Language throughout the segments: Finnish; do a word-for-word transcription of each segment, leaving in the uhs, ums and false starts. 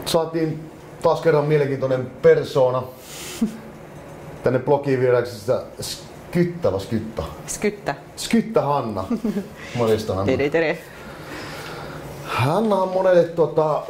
Saatiin taas kerran mielenkiintoinen persoona tänne blogiin vieraksi. Skytta vai Skytta? Skytta. Skytta Hanna. Morjesta Hanna. Tere, tere. Hanna on monelle tuota,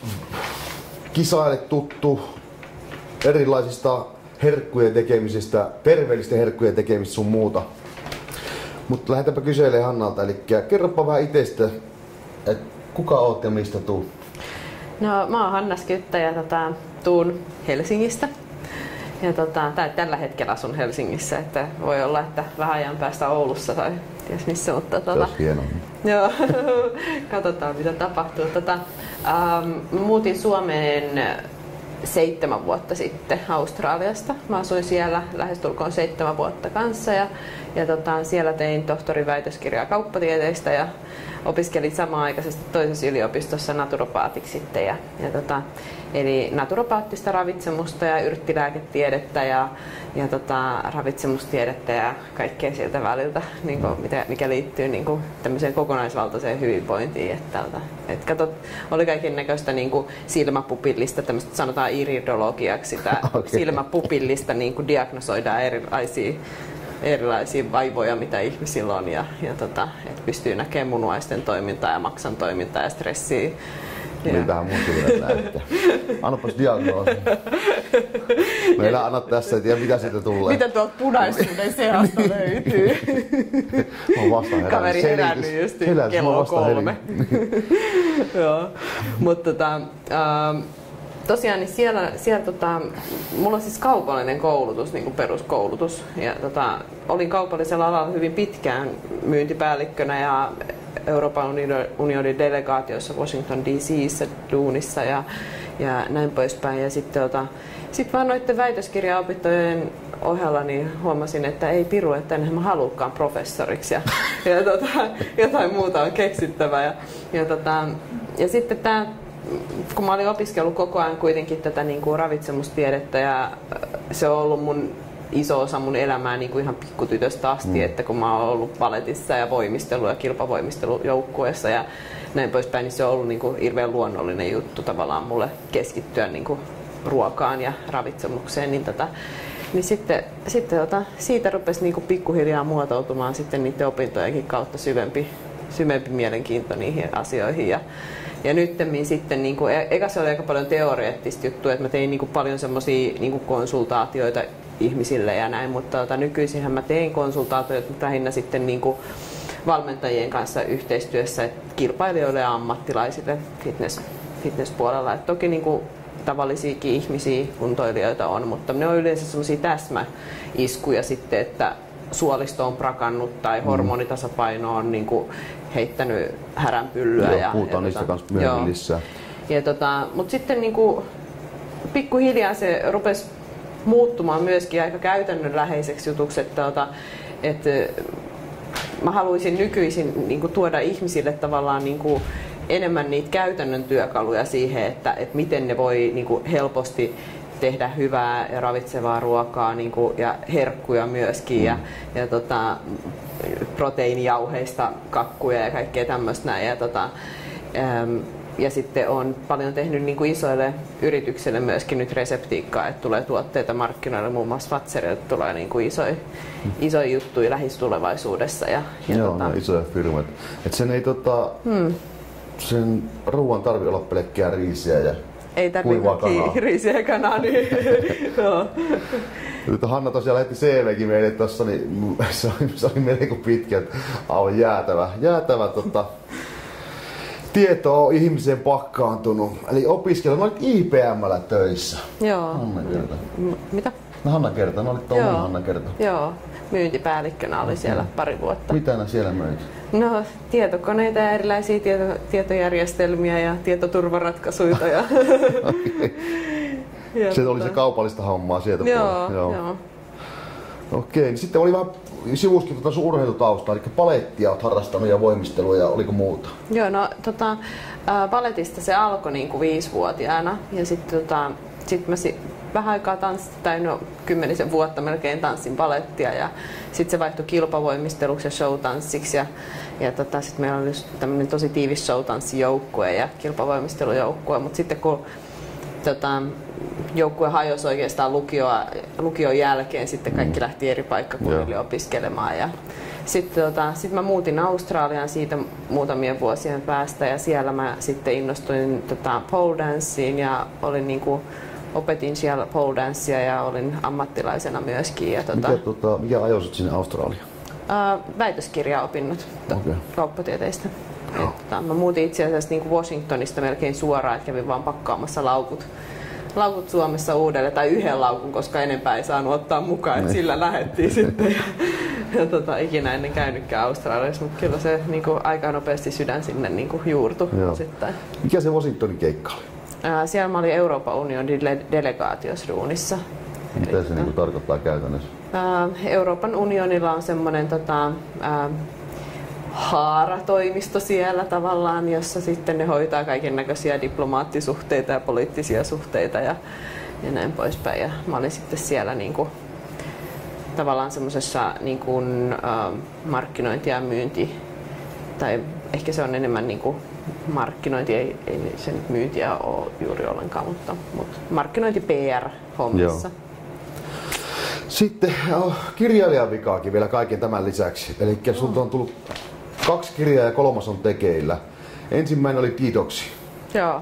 kisaille tuttu erilaisista herkkujen tekemisistä, terveellisten herkkujen tekemistä sun muuta. Mutta lähdetäänpä kyselemään Hannalta, eli kerropa vähän itsestä, että kuka oot ja mistä tuut? No, mä oon Hanna Skytta ja tota, tuun Helsingistä. Ja tota, tai tällä hetkellä asun Helsingissä, että voi olla, että vähän ajan päästä Oulussa tai ties missä, mutta tota, se olisi hienoa. Joo, katsotaan mitä tapahtuu. Tota, ähm, muutin Suomeen seitsemän vuotta sitten Australiasta. Mä asuin siellä lähestulkoon seitsemän vuotta kanssa ja, ja tota, siellä tein tohtorin väitöskirjaa kauppatieteistä ja opiskelin samaan aikaisesti toisessa yliopistossa naturopaatiksi sitten. Ja, ja tota, eli naturopaattista ravitsemusta ja yrttilääketiedettä ja, ja tota, ravitsemustiedettä ja kaikkea sieltä väliltä, niin kuin, mikä liittyy niin kuin, tämmöiseen kokonaisvaltaiseen hyvinvointiin. Että, et katot, oli kaiken näköistä niin kuin silmäpupillista, tämmöistä sanotaan iridologiaksi, sitä okay. Silmäpupillista niin kuin diagnosoidaan erilaisia erilaisia vaivoja, mitä ihmisillä on ja, ja tota, että pystyy näkemään munuaisten toimintaa ja maksan toimintaa ja stressiä. Mitähän mun silmät näyttää? Annapas diagnoosi. Meillä annat tässä, et tiedä mitä siitä tulee. Mitä tuolta punaisuuden seasta löytyy? Mä oon vasta herännyt. Kaveri herännyt just kello kolme. Joo. Mutta tota, ähm, tosiaan niin siellä, siellä tota, mulla on siis kaupallinen koulutus, niin kuin peruskoulutus. Ja, tota, olin kaupallisella alalla hyvin pitkään myyntipäällikkönä ja Euroopan unionin delegaatiossa Washington D C:ssä duunissa ja, ja näin poispäin. Ja sitten tota, sit vaan noiden väitöskirjaopintojen ohella niin huomasin, että ei piru, että enhän mä haluukaan professoriksi ja, ja tota, jotain muuta on keksittävä. Ja, ja, tota, ja sitten tämä, kun mä olin opiskellut koko ajan kuitenkin tätä niin kuin ravitsemustiedettä ja se on ollut mun iso osa mun elämää niin kuin ihan pikkutytöstä asti, mm. että kun mä oon ollut baletissa ja voimistelu- ja kilpavoimistelujoukkueessa ja näin poispäin, niin se on ollut niin kuin hirveän luonnollinen juttu tavallaan mulle keskittyä niin kuin ruokaan ja ravitsemukseen. Niin, tota, niin sitten, sitten tota, siitä rupesi niin kuin pikkuhiljaa muotoutumaan sitten niiden opintojenkin kautta syvempi, syvempi mielenkiinto niihin asioihin. Ja, Ja nyttemmin sitten, niin kuin, eka se oli aika paljon teoreettista juttua, että mä tein niin kuin paljon semmosia niin kuin konsultaatioita ihmisille ja näin, mutta tota, nykyisinhän mä teen konsultaatioita lähinnä sitten niin kuin valmentajien kanssa yhteistyössä, että kilpailijoille ja ammattilaisille fitness, fitnesspuolella. Et toki niin kuin tavallisiakin ihmisiä, kuntoilijoita on, mutta ne on yleensä semmosia täsmäiskuja sitten, että suolisto on prakannut tai hormonitasapaino on niin kuin heittänyt häränpyllyä. Joo, ja, puhutaan ja niistä tota, kanssa myöhemmin lisää. Ja tota, mutta sitten niin kuin, pikkuhiljaa se rupesi muuttumaan myöskin aika käytännönläheiseksi jutuksi, että, tota, että mä haluaisin nykyisin niin kuin, tuoda ihmisille tavallaan niin kuin, enemmän niitä käytännön työkaluja siihen, että, että miten ne voi niin kuin, helposti tehdä hyvää ja ravitsevaa ruokaa niin kuin, ja herkkuja myöskin mm. ja, ja tota, proteiinijauheista kakkuja ja kaikkea tämmöistä näin. Ja, tota, äm, ja sitten on paljon tehnyt niin kuin isoille yrityksille myöskin nyt reseptiikkaa, että tulee tuotteita markkinoille, muun muassa Fatserilta tulee niin kuin isoja, mm. isoja juttuja lähitulevaisuudessa. Ja, ja Joo, tota, no, isoja firmoja. Et sen ei tota, mm. sen ruoan tarvitse olla pelkkää riisiä ja ei tarvitse riisiä ja kanaa. Niin, no. Hanna tosiaan lähetti C V:kin meille tossa, niin se oli, se oli melko pitkä, että oli jäätävä, jäätävä tota, tieto on ihmiseen pakkaantunut. Eli opiskella, no olit I P M:llä töissä. Joo. Hanna kerta. M- mitä? No Hanna kerta, no olit tuolla Hanna kerta. Joo, myyntipäällikkönä oli siellä mm. pari vuotta. Mitä nää siellä möit? No, tietokoneita ja erilaisia tieto, tietojärjestelmiä ja tietoturvaratkaisuja. Ja okay. Se tota... oli se kaupallista hommaa sieltä joo, puolella. Joo. joo. Okei, niin sitten oli vähän sivuskin tuota sun urheilutaustaa, eli palettia olet harrastanut ja voimistelua ja oliko muuta? Joo, no tota, paletista se alkoi niinku viisivuotiaana ja sitten tota, sit mä si- vähän aikaa tanssin, tai no kymmenisen vuotta melkein tanssin palettia ja sitten se vaihtui kilpavoimisteluksi ja showtanssiksi ja, ja tota, sitten meillä oli tämmöinen tosi tiivis showtanssijoukkue ja kilpavoimistelujoukkue, mutta sitten kun tota, joukkue hajosi oikeastaan lukioa, lukion jälkeen, sitten kaikki lähti eri paikkakunnille yeah. opiskelemaan. Ja sitten tota, sit mä muutin Australiaan siitä muutamien vuosien päästä ja siellä mä sitten innostuin tota, pole danceen ja olin niinku, opetin siellä pole dancea ja olin ammattilaisena myöskin. Ja, tota, mikä, tota, mikä ajoi sut sinne Australiaan? Ää, väitöskirjaopinnot okay. kauppatieteistä. Oh. Tota, mä muutin itse asiassa niin kuin Washingtonista melkein suoraan, että kävin vaan pakkaamassa laukut, laukut Suomessa uudelleen, tai yhden laukun, koska enempää ei saanut ottaa mukaan, että sillä lähdettiin sitten. Ja, ja tota, ikinä ennen käynytkään Australiassa, mutta kyllä se niin kuin, aika nopeasti sydän sinne niin kuin, juurtui osittain. Mikä se Washingtonin keikka oli? Ää, siellä mä olin Euroopan unionin delegaatiossa duunissa. Mitä se niin tarkoittaa käytännössä? Ää, Euroopan unionilla on semmoinen tota, ää, haaratoimisto siellä tavallaan, jossa sitten ne hoitaa kaiken näköisiä diplomaattisuhteita ja poliittisia suhteita ja, ja näin poispäin. Ja mä olin sitten siellä niinku, tavallaan semmoisessa niinku, ää, markkinointi ja myynti, tai ehkä se on enemmän niinku, markkinointi, ei, ei se nyt myyntiä ole juuri ollenkaan, mutta, mutta markkinointi P R-hommissa. Joo. Sitten oh, kirjailijan vikaakin vielä kaiken tämän lisäksi. Eli mm. sulta on tullut kaksi kirjaa ja kolmas on tekeillä. Ensimmäinen oli Detoxi. Joo.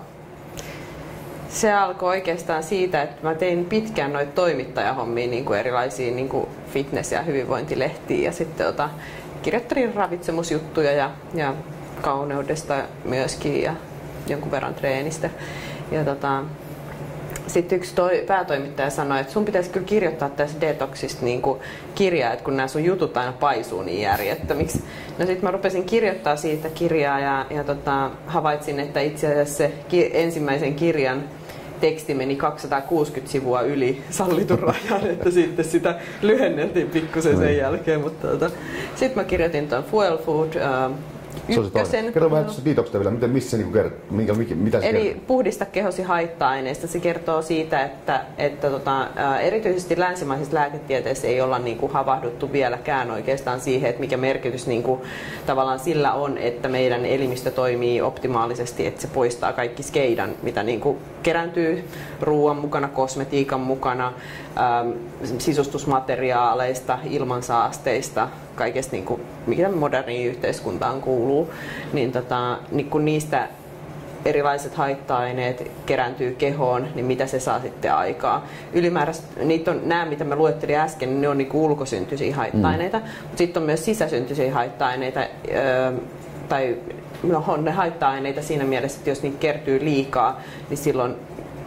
Se alkoi oikeastaan siitä, että mä tein pitkään noita toimittajahommia niin kuin erilaisiin niin kuin fitness- ja hyvinvointilehtiin ja sitten ota, kirjoittelin ravitsemusjuttuja ja, ja kauneudesta myöskin ja jonkun verran treenistä. Ja tota, sitten yksi toi, päätoimittaja sanoi, että sun pitäisi kyllä kirjoittaa tässä detoxista niin kuin kirjaa, että kun nämä sun jutut aina paisuu niin järjettömiksi. No sitten mä rupesin kirjoittaa siitä kirjaa ja, ja tota, havaitsin, että itse asiassa se ki- ensimmäisen kirjan teksti meni kaksisataakuusikymmentä sivua yli sallitun rajan, että sitten sitä lyhenneltiin pikkusen sen jälkeen. Mutta tota, sitten mä kirjoitin tuon Fuel Food uh, ykkösen. Kerro vähän tuosta detoxista vielä, miten, missä, niin kuin, minkä, mitä se Eli kertoo? puhdista kehosi haitta-aineista. Se kertoo siitä, että, että tota, erityisesti länsimaisessa lääketieteessä ei olla niin kuin, havahduttu vieläkään oikeastaan siihen, että mikä merkitys niin kuin, tavallaan sillä on, että meidän elimistö toimii optimaalisesti, että se poistaa kaikki skeidan, mitä niin kuin, kerääntyy ruoan mukana, kosmetiikan mukana, ähm, sisustusmateriaaleista, ilmansaasteista, kaikesta niin kuin, mikä moderniin yhteiskuntaan kuuluu, niin, tota, niin kun niistä erilaiset haitta-aineet kerääntyy kehoon, niin mitä se saa sitten aikaa. Ylimääräistä, niitä on nämä, mitä mä luettelin äsken, niin ne on niin kuin ulkosyntyisiä haitta-aineita, mm. mutta sitten on myös sisäsyntyisiä haitta-aineita, öö, tai no, on ne haitta-aineita siinä mielessä, että jos niitä kertyy liikaa, niin silloin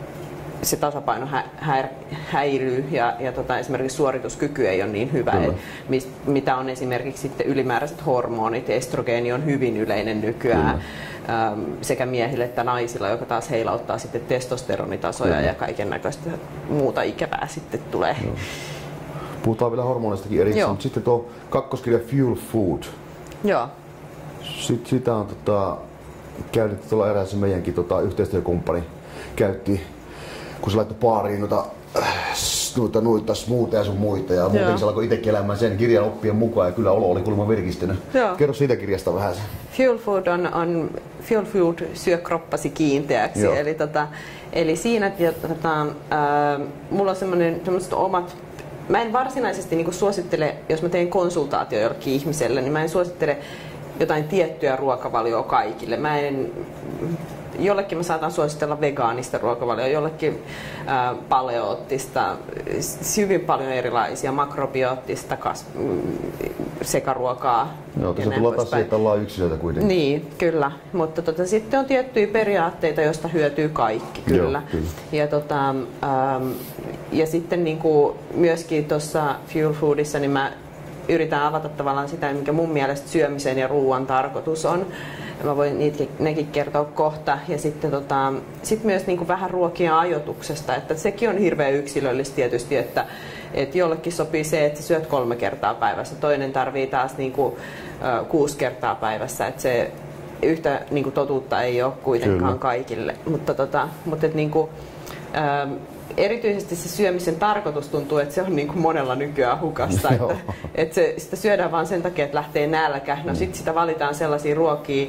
se tasapaino hä- hä- häiryy ja, ja tota, esimerkiksi suorituskyky ei ole niin hyvä, et, mis, mitä on esimerkiksi sitten ylimääräiset hormonit. Estrogeeni on hyvin yleinen nykyään äm, sekä miehillä että naisilla, joka taas heilauttaa sitten testosteronitasoja Kyllä. ja kaiken näköistä muuta ikävää sitten tulee. Joo. Puhutaan vielä hormonistakin erikseen, mutta sitten tuo kakkoskirja Fuel Food. Joo. Sitten sitä on tota, käytetty tuolla eräässä meidänkin tota, yhteistyökumppani käytti, kun se laittoi baariin noita, noita, noita smoothia ja sun muita ja muutenkin se alkoi itsekin elämään sen kirjan oppien mukaan ja kyllä olo oli kuulemma virkistynyt. Joo. Kerro siitä kirjasta vähän. Fuel Food on, on Fuel Food syö kroppasi kiinteäksi. Eli, tota, eli siinä tota, ää, mulla on semmoinen, semmoiset omat. Mä en varsinaisesti niin kuin suosittele, jos mä teen konsultaatio jollekin ihmiselle, niin mä en suosittele jotain tiettyä ruokavalioa kaikille. Mä en, jollekin mä saatan suositella vegaanista ruokavalioa, jollekin ää, paleoottista, hyvin paljon erilaisia, makrobiootista, kas, sekaruokaa. Joo, tässä tullaan taas siihen, että ollaan yksilöitä kuitenkin. Niin, kyllä. Mutta tota, sitten on tiettyjä periaatteita, joista hyötyy kaikki, kyllä. Joo, kyllä. Ja, tota, ähm, ja sitten niin kuin myöskin tuossa Fuel Foodissa, niin mä yritän avata tavallaan sitä, mikä mun mielestä syömisen ja ruoan tarkoitus on. Mä voin niitäkin, nekin kertoa kohta. Ja sitten tota, sit myös niin kuin vähän ruokien ajoituksesta, että sekin on hirveän yksilöllistä tietysti, että, että jollekin sopii se, että sä syöt kolme kertaa päivässä, toinen tarvii taas niin kuin, ö, kuusi kertaa päivässä, että se yhtä niin kuin totuutta ei ole kuitenkaan Kyllä. kaikille. Mutta, tota, mutta et, niin kuin, ö, erityisesti se syömisen tarkoitus tuntuu, että se on niin kuin monella nykyään hukasta. Että, että se, sitä syödään vain sen takia, että lähtee nälkä. No sitten sitä valitaan sellaisia ruokia,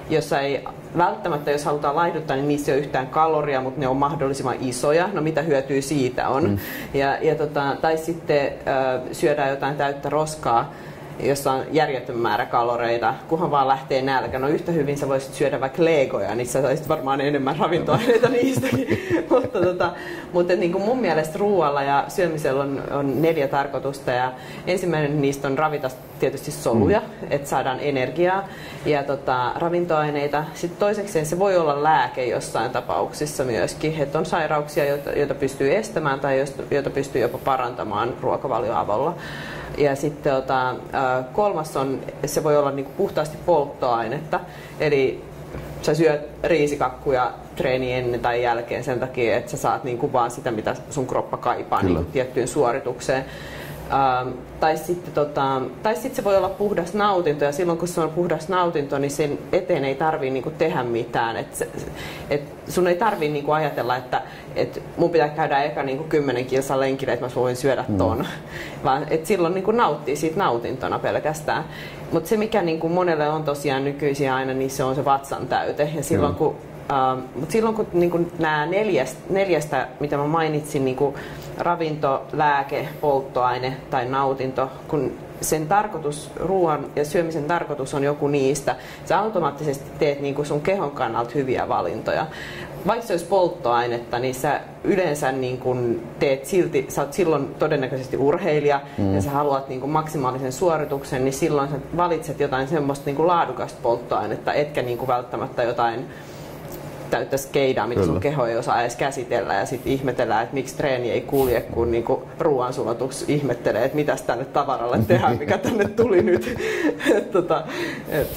jossa ei välttämättä, jos halutaan laihduttaa, niin niissä ei ole yhtään kaloria, mutta ne on mahdollisimman isoja. No mitä hyötyä siitä on? Mm. Ja, ja tota, tai sitten äh, syödään jotain täyttä roskaa, jossa on järjetön määrä kaloreita, kunhan vaan lähtee nälkä. No yhtä hyvin sä voisit syödä vaikka legoja, niin sä saisit varmaan enemmän ravintoaineita niistäkin. mutta tota, mutta niin kuin mun mielestä ruoalla ja syömisellä on, on neljä tarkoitusta. Ja ensimmäinen niistä on ravita tietysti soluja, mm. että saadaan energiaa ja tota, ravintoaineita. Sitten toisekseen se voi olla lääke jossain tapauksissa myöskin, että on sairauksia, joita, joita pystyy estämään tai joita pystyy jopa parantamaan ruokavalio avulla. Ja sitten ota, kolmas on, se voi olla niinku puhtaasti polttoainetta, eli sä syöt riisikakkuja treeni ennen tai jälkeen sen takia, että sä saat niinku vaan sitä, mitä sun kroppa kaipaa niinku tiettyyn suoritukseen. Ähm, tai sitten tota, tai sit se voi olla puhdas nautinto, ja silloin kun se on puhdas nautinto, niin sen eteen ei tarvii niinku tehdä mitään. Et se, et sun ei tarvii niinku ajatella, että et mun pitää käydä eka niinku kymmenen kilsan lenkille, että mä voin syödä ton. Mm. Vaan et silloin niinku nauttii siitä nautintona pelkästään. Mutta se mikä niinku monelle on tosiaan nykyisin aina, niin se on se vatsan täyte. Ja silloin mm. kun Uh, mutta silloin kun niin nämä neljästä, neljästä, mitä mä mainitsin, niin ravinto, lääke, polttoaine tai nautinto, kun sen tarkoitus, ruoan ja syömisen tarkoitus on joku niistä, sä automaattisesti teet niin sun kehon kannalta hyviä valintoja. Vaikka se olisi polttoainetta, niin sä yleensä niin kun teet silti, sä oot silloin todennäköisesti urheilija mm. ja sä haluat niin kun maksimaalisen suorituksen, niin silloin sä valitset jotain semmoista niin kun laadukasta polttoainetta, etkä niin kun välttämättä jotain täyttä skeidaa, mitä sun keho ei osaa edes käsitellä, ja sitten ihmetellään, että miksi treeni ei kulje, kun niinku ruoansulatuksi ihmettelee, että mitäs tälle tavaralle tehdään, mikä tänne tuli nyt. et, tota, et,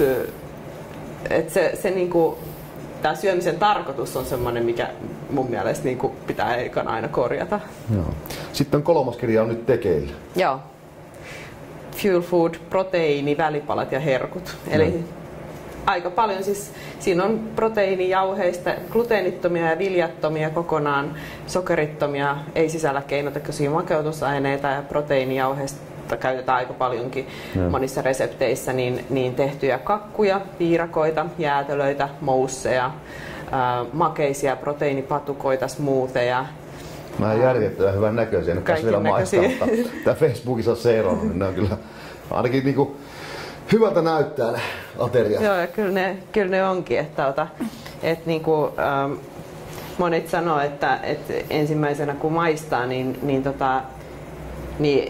et se, se niinku, tää syömisen tarkoitus on semmoinen, mikä mun mielestä niinku pitää ekana aina korjata. Joo. Sitten kolmas kirja on nyt tekeillä. Joo. Fuel Food, proteiini, välipalat ja herkut. Eli no. Aika paljon siis, siinä on proteiinijauheista, gluteenittomia ja viljattomia kokonaan, sokerittomia, ei sisällä keinotekoisia makeutusaineita, ja proteiinijauheista käytetään aika paljonkin ja. monissa resepteissä, niin, niin tehtyjä kakkuja, piirakoita, jäätelöitä, mousseja, ää, makeisia proteiinipatukoita, smoothieja. Mä en järjettävän hyvän näköisiä, nyt tässä vielä maistaa, mutta tää Facebookissa on seurannut, niin ne on kyllä ainakin niinku hyvältä näyttää ne ateriat. Joo, ja kyllä ne, kyllä ne onkin. Että, ota, et niinku, ähm, monet sanoo, että, että ensimmäisenä kun maistaa, niin, niin, tota, niin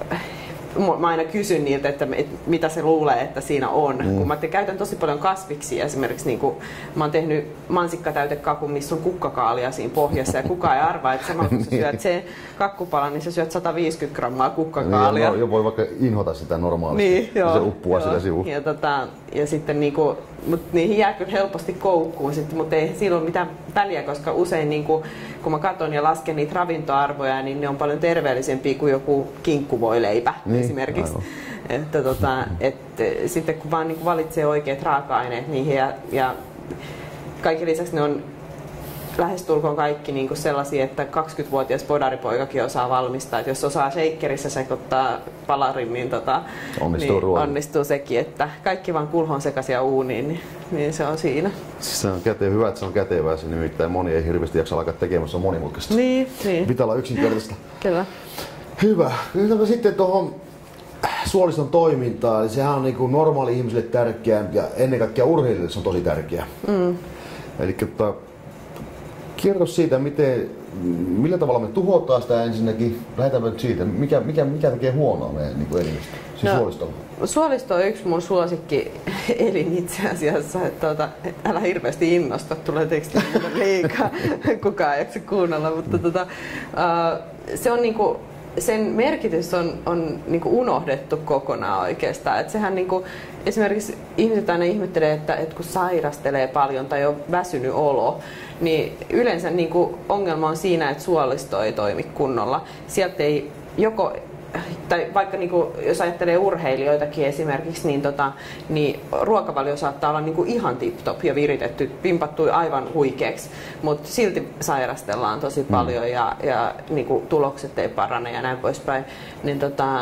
mä aina kysyn niiltä, että, että mitä se luulee, että siinä on. Mm. Kun mä te, käytän tosi paljon kasviksia, esimerkiksi niin kun mä oon tehnyt mansikkatäytekakun, missä on kukkakaalia siinä pohjassa, ja kukaan ei arvaa, että samalla kun sä syöt sen kakkupalan, niin sä syöt sata viisikymmentä grammaa kukkakaalia. Niin, no, voi vaikka inhota sitä normaalisti, niin, joo, se uppua sillä sivulla. Ja, tota, ja sitten niinku, mut niihin jää kyllä helposti koukkuun, mutta ei silloin mitään väliä, koska usein niinku, kun mä katson ja lasken niitä ravintoarvoja, niin ne on paljon terveellisempiä kuin joku kinkkuvoileipä niin, esimerkiksi. Että, tota, et, sitten kun vaan niinku valitsee oikeat raaka-aineet niihin ja, ja kaiken lisäksi ne on lähestulkoon kaikki niinku sellaisia, että kaksikymmentävuotias podaripoikakin osaa valmistaa. Et jos osaa shakerissä sekoittaa palarin, niin, tota, onnistuu, niin onnistuu sekin. Että kaikki vaan kulhon sekaisia uuniin, niin, niin se on siinä. Siis se on kätevä, hyvä, että se on kätevää. Se nimittäin moni ei hirveästi jaksa alkaa tekemään, se on monimutkaista. Niin, niin. Pitää olla yksinkertaista. Kyllä. Hyvä. Nyt sitten tuohon suoliston toimintaan. Eli sehän on niin kuin normaali ihmisille tärkeää ja ennen kaikkea urheilijoille se on tosi tärkeää. Mm. Eli tota, kerro siitä, miten, millä tavalla me tuhotaan sitä ensinnäkin. Lähdetään nyt siitä, mikä, mikä, mikä tekee huonoa meidän niin elimistöä, siis no, suolistolla. Suolisto on yksi mun suosikki elin itse asiassa, että tuota, älä hirveästi innosta, tulee tekstiä liikaa, kukaan ei jaksa kuunnella, mutta tuota, uh, se on niinku, sen merkitys on, on niinku unohdettu kokonaan oikeastaan. Et sehän niinku, esimerkiksi ihmiset aina ihmettelee, että, että kun sairastelee paljon tai on väsynyt olo, niin yleensä niinku ongelma on siinä, että suolisto ei toimi kunnolla. Sieltä ei joko, tai vaikka niinku, jos ajattelee urheilijoitakin esimerkiksi, niin, tota, niin ruokavalio saattaa olla niinku ihan tip-top ja viritetty, pimpattu aivan huikeaksi, mutta silti sairastellaan tosi paljon ja, ja niinku, tulokset ei parane ja näin poispäin. Niin, tota,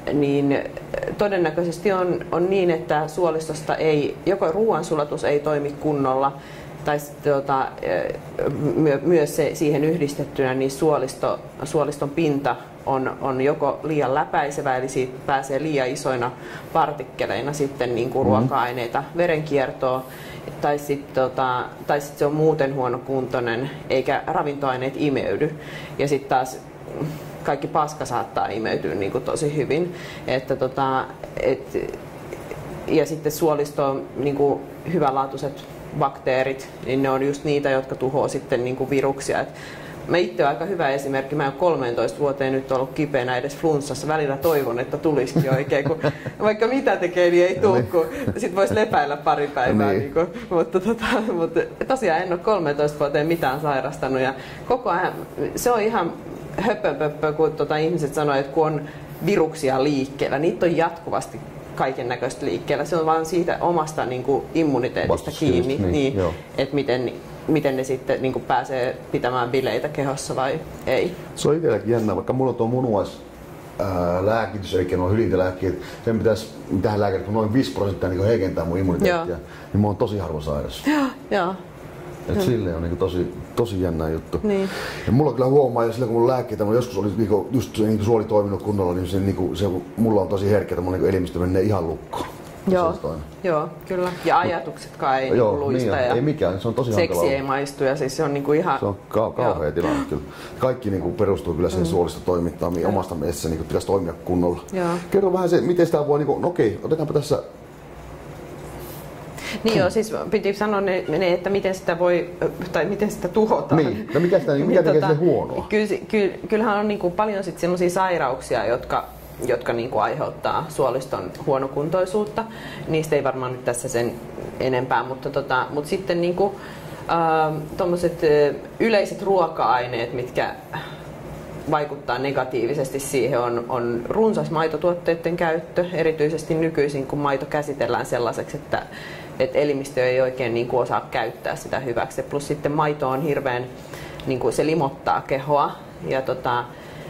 niin todennäköisesti on, on niin, että suolistosta ei, joko ruoansulatus ei toimi kunnolla, tai tuota, my, myös se, siihen yhdistettynä niin suolisto, suoliston pinta on, on joko liian läpäisevä, eli siitä pääsee liian isoina partikkeleina sitten niin kuin mm. ruoka-aineita verenkiertoon, tai sitten tota, tai sit se on muuten huonokuntoinen, eikä ravintoaineet imeydy. Ja sitten taas kaikki paska saattaa imeytyä niin kuin tosi hyvin. Että tota, et, ja sitten suolistoon niin kuin hyvänlaatuiset bakteerit, niin ne on just niitä, jotka tuhoaa sitten niin kuin viruksia. Et mä itse olen aika hyvä esimerkki. Mä en kolmeentoista vuoteen nyt ollut kipeänä edes flunssassa. Välillä toivon, että tulisikin oikein, kun vaikka mitä tekee, niin ei tule, kun sit voisi lepäillä pari päivää. Niin. Niin kuin, mutta, tota, mutta tosiaan en ole kolmeentoista vuoteen mitään sairastanut. Ja koko ajan, se on ihan höpöpöppö, kun tota, ihmiset sanoo, että kun on viruksia liikkeellä, niitä on jatkuvasti kaiken näköistä liikkeellä. Se on vaan siitä omasta niin kuin immuniteetista kiinni, niin, niin, että miten, miten ne sitten niin kuin pääsee pitämään bileitä kehossa vai ei. Se on itselläkin jännä, vaikka mulla on tuo munuaislääkitys, eli nuo hylintelääkkeet, sen pitäisi, mitähän lääkärit, kun noin viisi prosenttia niin heikentää mun immuniteettia, niin mä oon tosi harvoin sairas. Joo, joo. Et silleen on niin tosi, tosi jännä juttu. Niin. Ja mulla kyllä huomaa, ja silloin kun mun lääkkeitä, mulla joskus oli niinku, just se niin suoli toiminut kunnolla, niin se, niinku, se, mulla on tosi herkkä, että mun niinku elimistö menee ihan lukkoon. Joo, joo, kyllä. Ja ajatuksetkaan ei joo, niinku luista. Niin, ja ei mikään, se on tosi seksi hankalaa. ei maistu ja siis se on niinku ihan... Se on ka- kauhea tilanne kyllä. Kaikki niinku perustuu kyllä siihen mm. suolista toimintaan, mm. omasta mielessä niinku pitäisi toimia kunnolla. Joo. Kerro vähän se, miten sitä voi, niinku, no okei, otetaanpa tässä... Niin joo, siis piti sanoa ne, ne, että miten sitä voi, tai miten sitä tuhotaan. Niin, no mikä, sitä, mikä tekee tota, huonoa? Ky, ky, kyllähän on niinku paljon sit sellaisia sairauksia, jotka, jotka niinku aiheuttaa suoliston huonokuntoisuutta. Niistä ei varmaan nyt tässä sen enempää, mutta, tota, mutta sitten niinku, äh, tommoset yleiset ruoka-aineet, mitkä vaikuttaa negatiivisesti siihen, on, on runsas maitotuotteiden käyttö, erityisesti nykyisin, kun maito käsitellään sellaiseksi, että että elimistö ei oikein niin kuin osaa käyttää sitä hyväksi. Plus sitten maito on hirveän, niin kuin se limottaa kehoa. Ja tota,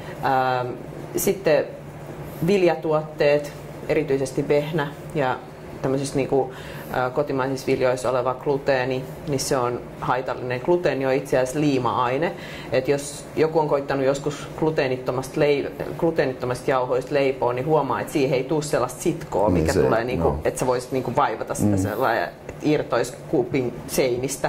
ää, sitten viljatuotteet, erityisesti vehnä ja tämmöisissä niin kuin, ä, kotimaisissa viljoissa oleva gluteeni, niin se on haitallinen. Gluteeni on itse asiassa liima-aine. Et jos joku on koittanut joskus gluteenittomasta, leip- gluteenittomasta jauhoista leipoa, niin huomaa, että siihen ei tule sellaista sitkoa, mikä niin se, tulee, niin kuin, no. että sä voisit niin kuin vaivata sitä mm. sellainen, että irtoisi kuupin seinistä,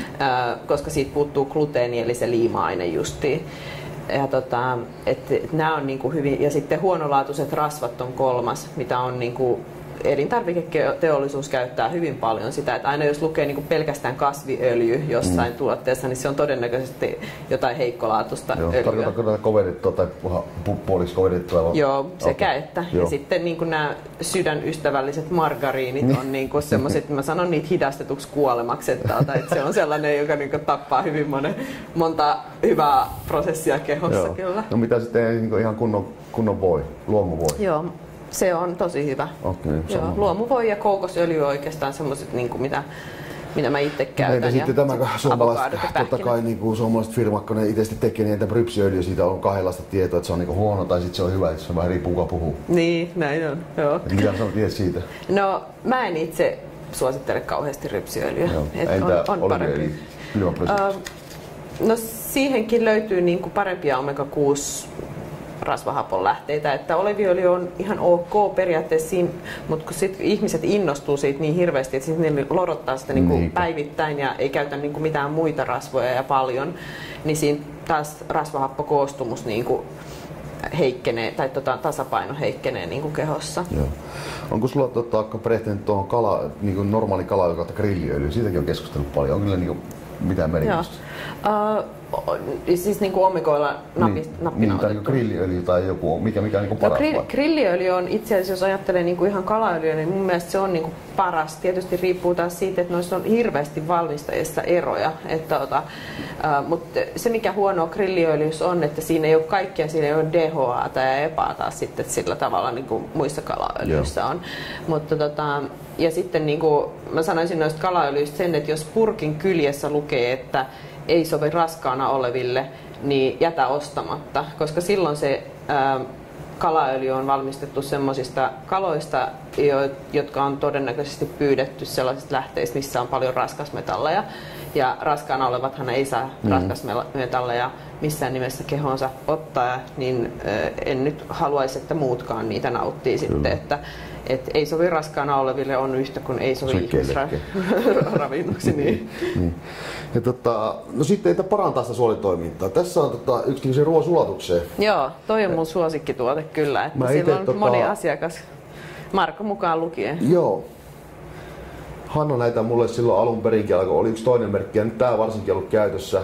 ä, koska siitä puuttuu gluteeni, eli se liima-aine justiin. Ja, tota, et, et nämä on niinku hyvin, ja sitten huonolaatuiset rasvat on kolmas, mitä on niinku, elintarviketeollisuus käyttää hyvin paljon sitä, että aina jos lukee niinku pelkästään kasviöljy jossain mm. tuotteessa, niin se on todennäköisesti jotain heikkolaatuista Joo, öljyä. Tarkoitatko tätä koverittua tai puoliksi koverittua? Joo, sekä okay. että. Joo. Ja sitten niinku nämä sydänystävälliset margariinit on niinku semmoiset, mä sanon niitä hidastetuksi kuolemaksi, että, että se on sellainen, joka niinku tappaa hyvin monen, monta hyvää prosessia kehossa. Joo. Kyllä. No mitä sitten niinku ihan kunnon, kunnon voi, luomuvoi? Joo. Se on tosi hyvä. Okay, Joo, luomuvoi ja kookosöljy on oikeastaan semmoiset, niin mitä, mitä mä itse käytän. Ja sitten tämä suomalaiset, totta kai niin kuin suomalaiset firmat, kun ne itse tekee, niin entä rypsiöljy, siitä on kahdenlaista tietoa, että se on niin huono tai sitten se on hyvä, että se on vähän riippuu kuka puhuu. Niin, näin on. Joo. Mitä sanot itse siitä? No, mä en itse suosittele kauheasti rypsiöljyä. Entä oliiviöljy? Uh, no siihenkin löytyy niin kuin parempia omega kuusi rasvahapon lähteitä, että oliiviöljy on ihan ok periaatteessa siinä, mutta kun sit ihmiset innostuu siitä niin hirveästi, että sitten ne lorottaa sitä niin kuin päivittäin ja ei käytä niin kuin mitään muita rasvoja ja paljon, niin siinä taas rasvahappokoostumus niin kuin heikkenee, tai tota, tasapaino heikkenee niin kuin kehossa. Joo. Onko sulla tota, perehtynyt tuohon kala, niin kuin normaali kala, joka grilliöljy? Siitäkin on keskustellut paljon. Onko niillä niin kuin mitään merkitystä? Uh, siis niin kuin omegoilla napi, niin, nappina niin, otettu. Grilliöljy tai joku, mikä, mikä on niin paras? No, grill, grilliöljy on itse asiassa, jos ajattelee niin kuin ihan kalaöljyä, niin mun mielestä se on niin kuin paras. Tietysti riippuu taas siitä, että noissa on hirveästi valmistajissa eroja. Että, ota, uh, mutta se mikä huonoa grilliöljyssä on, että siinä ei ole kaikkia, siinä ei ole D H A:ta ja E P A:ta taas sitten sillä tavalla niin kuin muissa kalaöljyissä Joo. on. Mutta, tota, ja sitten niin kuin mä sanoisin noista kalaöljyistä sen, että jos purkin kyljessä lukee, että ei sovi raskaana oleville, niin jätä ostamatta, koska silloin se ää, kalaöljy on valmistettu semmoisista kaloista, jotka on todennäköisesti pyydetty sellaisista lähteistä, missä on paljon raskasmetalleja. Ja raskaana olevathan ei saa mm. raskasmetalleja missään nimessä kehonsa ottaa, niin en nyt haluaisi, että muutkaan niitä nauttii sitten. Että, et ei sovi raskaana oleville on yhtä kuin ei sovi ihmisravinnoksi. Niin. niin. Ja tota, no sitten että parantaa sitä suolitoimintaa. Tässä on tota, yksi ruoan sulatukseen. Joo, toi on mun suosikkituote kyllä. Että siellä on tota... moni asiakas, Marko mukaan lukien. Joo. Hanna näitä mulle silloin alun perinkin alkoi, oli yksi toinen merkki ja nyt tää varsinkin ollut käytössä.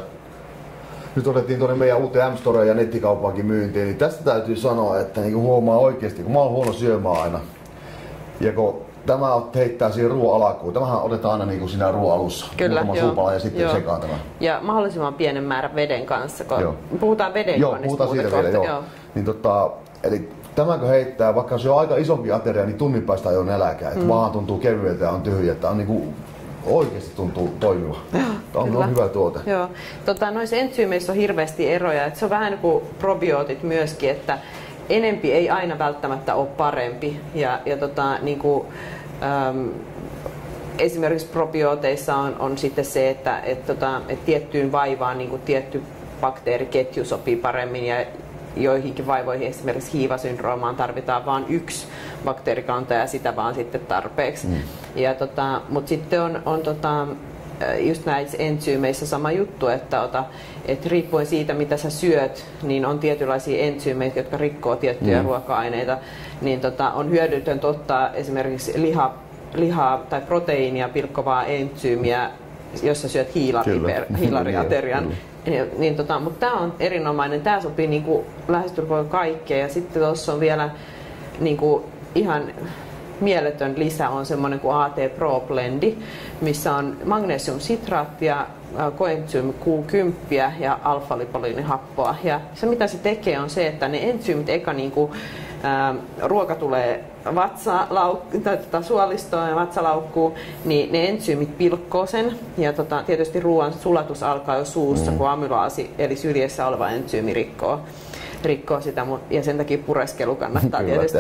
Nyt otettiin tuonne meidän uuteen M-Storeen ja nettikaupaankin myyntiin, niin tästä täytyy sanoa, että niinku huomaa oikeesti, kun mä oon huono syömään aina. Ja kun tämä heittää siihen ruoan alkuun, tämähän otetaan aina niinku siinä ruoan alussa. Kyllä, muutama suupala ja sitten sekaan tämä. Ja mahdollisimman pienen määrän veden kanssa, kun joo. puhutaan veden Joo, puhutaan siitä vielä, joo. joo. Niin tota, eli tämäkö heittää, vaikka se on aika isompi ateria, niin tunnin päästä jo nälkää. Mm. Vaan tuntuu kevyeltä ja on tyhjä. Tämä on niinku oikeasti tuntuu toimiva. Tämä on, on hyvä tuote. Joo. Tota, noissa entsyymeissä on hirveästi eroja. Et se on vähän niin kuin probiootit myöskin, että enempi ei aina välttämättä ole parempi. Ja, ja tota, niin kuin, äm, esimerkiksi probiooteissa on, on sitten se, että et, tota, et tiettyyn vaivaan niin kuin tietty bakteeriketju sopii paremmin. Ja joihinkin vaivoihin, esimerkiksi hiivasyndroomaan, tarvitaan vain yksi bakteerikanta ja sitä vaan sitten tarpeeksi. Mm. Ja tota, mutta sitten on, on tota, just näissä entsyymeissä sama juttu, että, ota, että riippuen siitä mitä sä syöt, niin on tietynlaisia entsyymeitä, jotka rikkoo tiettyjä mm. ruoka-aineita, niin tota, on hyödytöntä ottaa esimerkiksi liha, lihaa tai proteiinia pilkkovaa entsyymiä, jos sä syöt hiilariaterian. Niin, niin tota, mutta tämä on erinomainen, tämä sopii niinku lähestulkoon kaikkea ja sitten tuossa on vielä niinku ihan mieletön lisä on semmoinen kuin A T Pro Blendi, missä on magnesiumsitraattia, koentsyymi Q kymmenen ja alfa-lipoliinihappoa. Ja se mitä se tekee on se, että ne entsyymit eka niinku, ää, ruoka tulee vatsalauk- tai tota, suolistoon ja vatsalaukkuun, niin ne entsyymit pilkkoo sen. Ja tota, tietysti ruoan sulatus alkaa jo suussa, mm. kun amylaasi eli syljessä oleva entsyymi rikkoo, rikkoo sitä. Ja sen takia pureskelu kannattaa tietysti.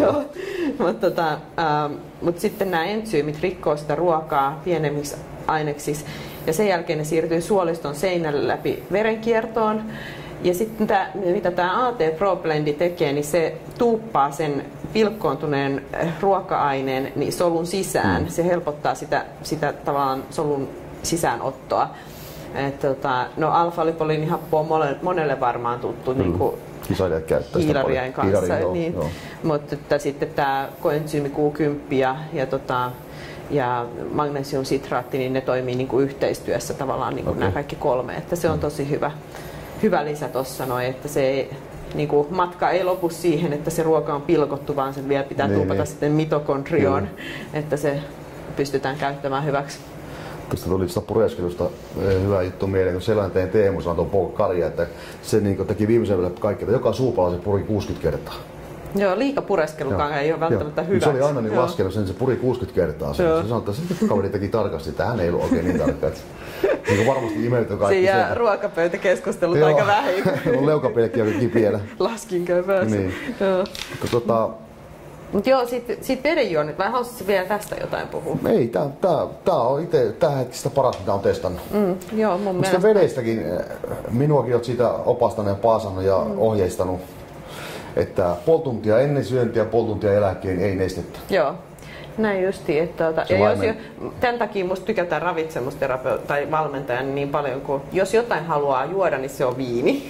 Mutta tota, mut sitten nämä entsyymit rikkoo sitä ruokaa pienemmiksi aineksiksi. Ja sen jälkeen ne siirtyy suoliston seinälle läpi verenkiertoon. Ja sitten tää, mitä tämä A T Pro Blendi tekee, niin se tuuppaa sen pilkkoontuneen ruoka-aineen niin solun sisään. Mm. Se helpottaa sitä, sitä tavallaan solun sisäänottoa. Et, tota, no alfa-lipoliinihappo on monelle varmaan tuttu mm. niin hiilarien kanssa. Hiilari, niin. joo, joo. Mutta että sitten tämä koentsyymi Q kymmenen ja, ja, tota, ja magnesiumsitraatti, niin ne toimii niin kuin yhteistyössä tavallaan niin kuin okay. nämä kaikki kolme. Että se on tosi hyvä. Hyvä lisä tuossa noin, että se ei, niin kuin matka ei lopu siihen, että se ruoka on pilkottu, vaan sen vielä pitää niin, tuupata niin. sitten mitokondrioon, mm. että se pystytään käyttämään hyväksi. Tuosta tuli sitä pureskelusta hyvä juttu mieleen, kun Selänteen Teemu sanoi tuon Paul Karja, että se niin teki viimeisen vielä kaikkea, että joka suupala se puri kuusikymmentä kertaa. Joo, liika pureskelukaan ei ole välttämättä hyvä. Se oli aina niin laskenut sen, se puri kuusikymmentä kertaa. Se sanoi, että se kaveri teki tarkasti, että hän ei ollut oikein niin tarkka. Niin varmasti imeltyi kaikki. Siinä jää ruokapöytäkeskustelut aika vähin. On leukapelkki aika kipiellä. Laskin käy päässä. Niin. Joo. Tota, Mut joo, sit, sit vedenjuonnit, vai haluaisitko vielä tästä jotain puhua? Ei, tää, tää, tää on ite tähän hetkistä paras, mitä on testannut. Mm, joo, mun mielestä. Vedestäkin, minuakin olet siitä opastanut ja paasannut ja mm. ohjeistanut, että puoli tuntia ennen syöntiä ja puoli tuntia jälkeen ei nestettä. Joo. Näin justiin, että tuota, ja jos jo, tämän takia musta tykätään ravitsemusterapeutti tai valmentajan niin paljon, kun jos jotain haluaa juoda, niin se on viini.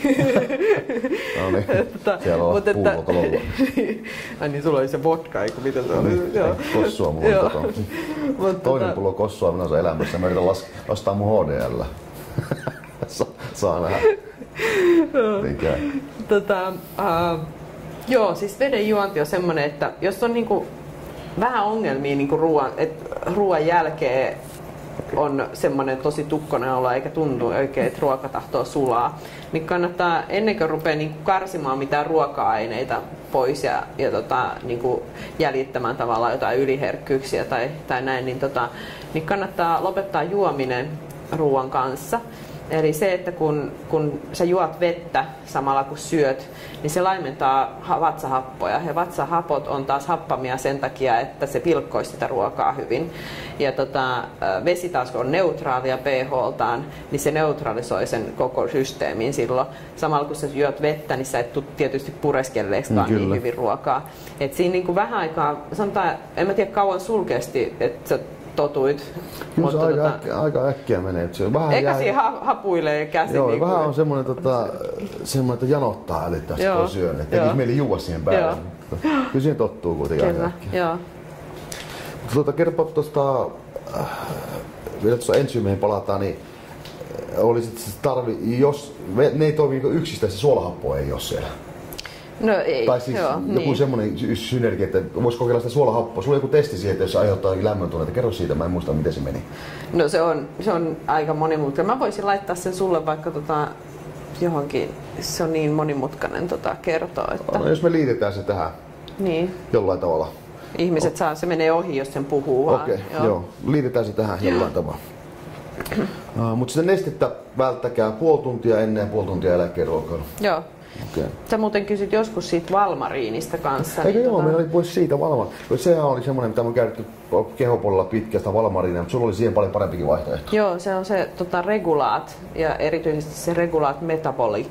No niin, tota, siellä on pullo talolla. Ai niin, sulla oli se vodka, eikö mitä se oli? Niin, joo. Kossua mulla on kotona. Toinen pullo kossua minä olen elämässä, mä yritän lastaa mun H D L. Saa nähdä. Mikä? Tota, uh, joo, siis veden juonti on semmonen, että jos on niinku vähän ongelmia niin kuin ruoan, että ruoan jälkeen on semmoinen tosi tukkonen olo eikä tunnu oikein, että ruoka tahtoo sulaa, niin kannattaa ennen kuin rupeaa niin kuin karsimaan mitään ruoka-aineita pois ja, ja tota, niin kuin jäljittämään tavallaan jotain yliherkkyyksiä tai, tai näin, niin, tota, niin kannattaa lopettaa juominen ruoan kanssa. Eli se, että kun, kun sä juot vettä samalla kun syöt, niin se laimentaa vatsahappoja. Ja vatsahapot on taas happamia sen takia, että se pilkkoisi sitä ruokaa hyvin. Ja tota, vesi taas kun on neutraalia pH-ltaan, niin se neutralisoi sen koko systeemin silloin. Samalla kun sä juot vettä, niin sä et tule tietysti pureskelleekstaan niin hyvin ruokaa. Et siinä niin kuin vähän aikaa, sanotaan, en mä tiedä kauan sulkeasti, että sä totuit. Kyllä se aika, tota, äkkiä, aika äkkiä menee. Se vähän eikä jää... siinä ha- hapuilee käsi. Joo, niin vähän kuin... on semmoinen, tota, semmoinen, että janottaa älyttävästi kun syön. Että tekisi mieli juua siihen päälle. Kyllä siihen tottuu kuitenkin aika äkkiä. Joo. Tuota, kerropa tuosta, äh, vielä tuossa entsyymeihin palataan, niin olisit tarvi, jos ne ei toimi niin yksistä, se suolahappoa ei ole siellä. No ei, tai siis joo, joku niin. semmoinen synergia, että voisi kokeilla sitä suolahappoa. Sulla on joku testi siihen, että jos se aiheuttaa lämmöntunneita. Kerro siitä, mä en muista miten se meni. No se on, se on aika monimutkainen. Mä voisin laittaa sen sulle vaikka tota, johonkin, se on niin monimutkainen tota, kertoa. Että... No, jos me liitetään se tähän niin. jollain tavalla. Ihmiset oh. saa, se menee ohi, jos sen puhuu Okei, okay, joo. joo. Liitetään se tähän jollain tavalla. uh, Mutta sitä nestettä välttäkää puoli tuntia ennen ja puoli tuntia jälkeen ruokailun. Joo. Okay. Sä muuten kysyt joskus siitä valmariinista kanssa. Eikö niin joo, tota... meillä oli pois siitä valmariinista. Sehän oli semmoinen, mitä mä käytetty kehopuolella pitkästä valmariinia, mutta sulla oli siihen paljon parempikin vaihtoehto. Joo, se on se tota, regulaat ja erityisesti se regulaat metabolic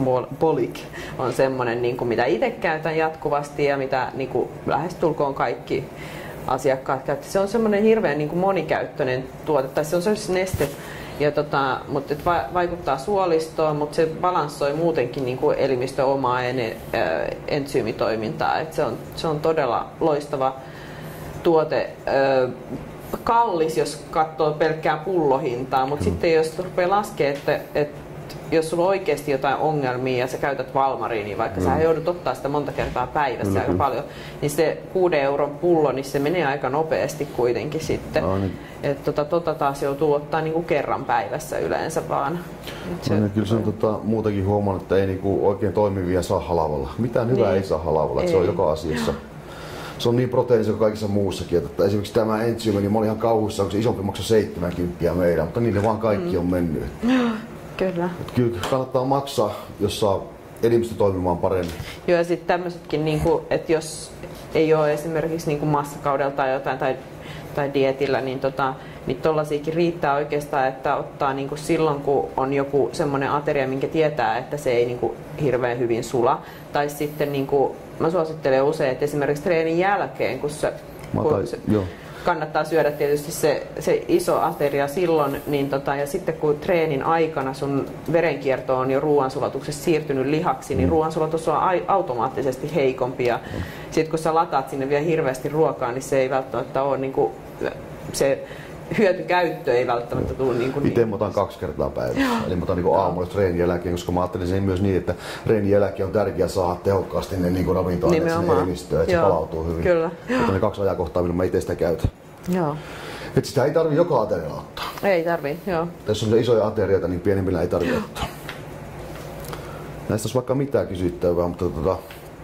on semmoinen, niin kuin, mitä itse käytän jatkuvasti ja mitä niin kuin, lähestulkoon kaikki asiakkaat käyttävät. Se on semmoinen hirveän niin kuin monikäyttöinen tuote, tai se on sellainen neste, ja tota, mutta et va- vaikuttaa suolistoon, mutta se balanssoi muutenkin niin kuin elimistön omaa ene, ä, entsyymitoimintaa. Et se, on, se on todella loistava tuote. Ä, kallis, jos katsoo pelkkää pullohintaa, mutta mm. sitten jos rupeaa laskemaan, että, että jos sulla on oikeasti jotain ongelmia ja sä käytät valmariinia, vaikka mm. sä joudut ottaa sitä monta kertaa päivässä mm-hmm. aika paljon, niin se kuuden euron pullo, niin se menee aika nopeasti kuitenkin sitten. No, niin. Että tota, tota taas joutuu ottaa niinku kerran päivässä yleensä vaan. Se, no, niin, kyllä se on tota, muutakin huomannut, että ei niinku oikein toimivia saa halavalla. Mitään hyvää niin. ei saa halavalla, ei. Se on joka asiassa. Se on niin proteiinissa kuin kaikissa muussakin. Että esimerkiksi tämä entsyymi, niin mä olin ihan kauhuissa, onko se isompi maksaa seitsemänkymmentä meidän, mutta niille vaan kaikki mm. on mennyt. Kyllä. Et kyllä kannattaa maksaa, jos saa elimistö toimimaan paremmin. Joo, ja sitten tämmöisetkin, niinku, että jos ei ole esimerkiksi niinku massakaudella tai jotain tai, tai dietillä, niin tota, niin tollasiakin riittää oikeastaan, että ottaa niinku silloin, kun on joku semmoinen ateria, minkä tietää, että se ei niinku hirveän hyvin sula. Tai sitten niinku, mä suosittelen usein, että esimerkiksi treenin jälkeen, kun se, kun se kannattaa syödä tietysti se, se iso ateria silloin, niin tota, ja sitten kun treenin aikana sun verenkierto on jo ruoansulatuksessa siirtynyt lihaksi, niin mm. ruoansulatus on ai, automaattisesti heikompi. Ja mm. sitten kun sä lataat sinne vielä hirveästi ruokaa, niin se ei välttämättä ole niinku, se hyötykäyttö ei välttämättä tule niin kuin... Itse mä otan kaksi kertaa päivässä. Joo. Eli mä otan niin aamulla treenin jälkeen, koska mä ajattelin sen myös niin, että treenin jälkeen on tärkeää saada tehokkaasti ne niin ravintoaineet sinne elimistöön, että Joo. se palautuu hyvin. Kyllä. Mutta ne kaksi ajankohtaa, milloin mä itse sitä käytän. Joo. Et sitä ei tarvi joka aterialla ottaa. Ei tarvi, joo. Tässä on se isoja aterioita, niin pienemmillä ei tarvi ottaa. Näistä olisi vaikka mitään kysyttävää, mutta tota...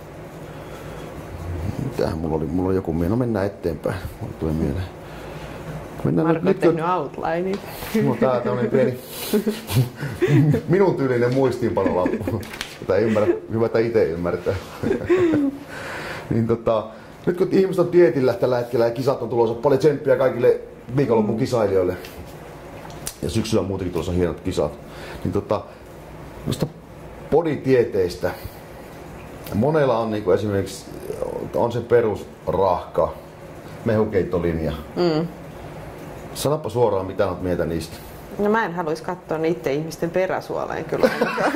Mitähän mulla oli? Mulla oli joku mieleen. No mennään eteenpäin. Mulla tulee mieleen. Mennään Marko on tehnyt outline. No tää on tämmönen pieni minun tyylinen muistiinpanolappu. Tätä ei ymmärrä, hyvä, että itse ymmärtää. Niin tota, nyt kun ihmiset on dietillä tällä hetkellä ja kisat on tulossa, paljon tsemppiä kaikille viikonlopun kisailijoille. Ja syksyllä on muutenkin tulossa hienot kisat. Niin tota, noista boditieteistä. Monella on niinku esimerkiksi on se perusrahka, mehukeittolinja. Mm. Sanoppa suoraan, mitä olet mieltä niistä? No mä en haluaisi katsoa niiden ihmisten peräsuoleen kyllä ainakaan.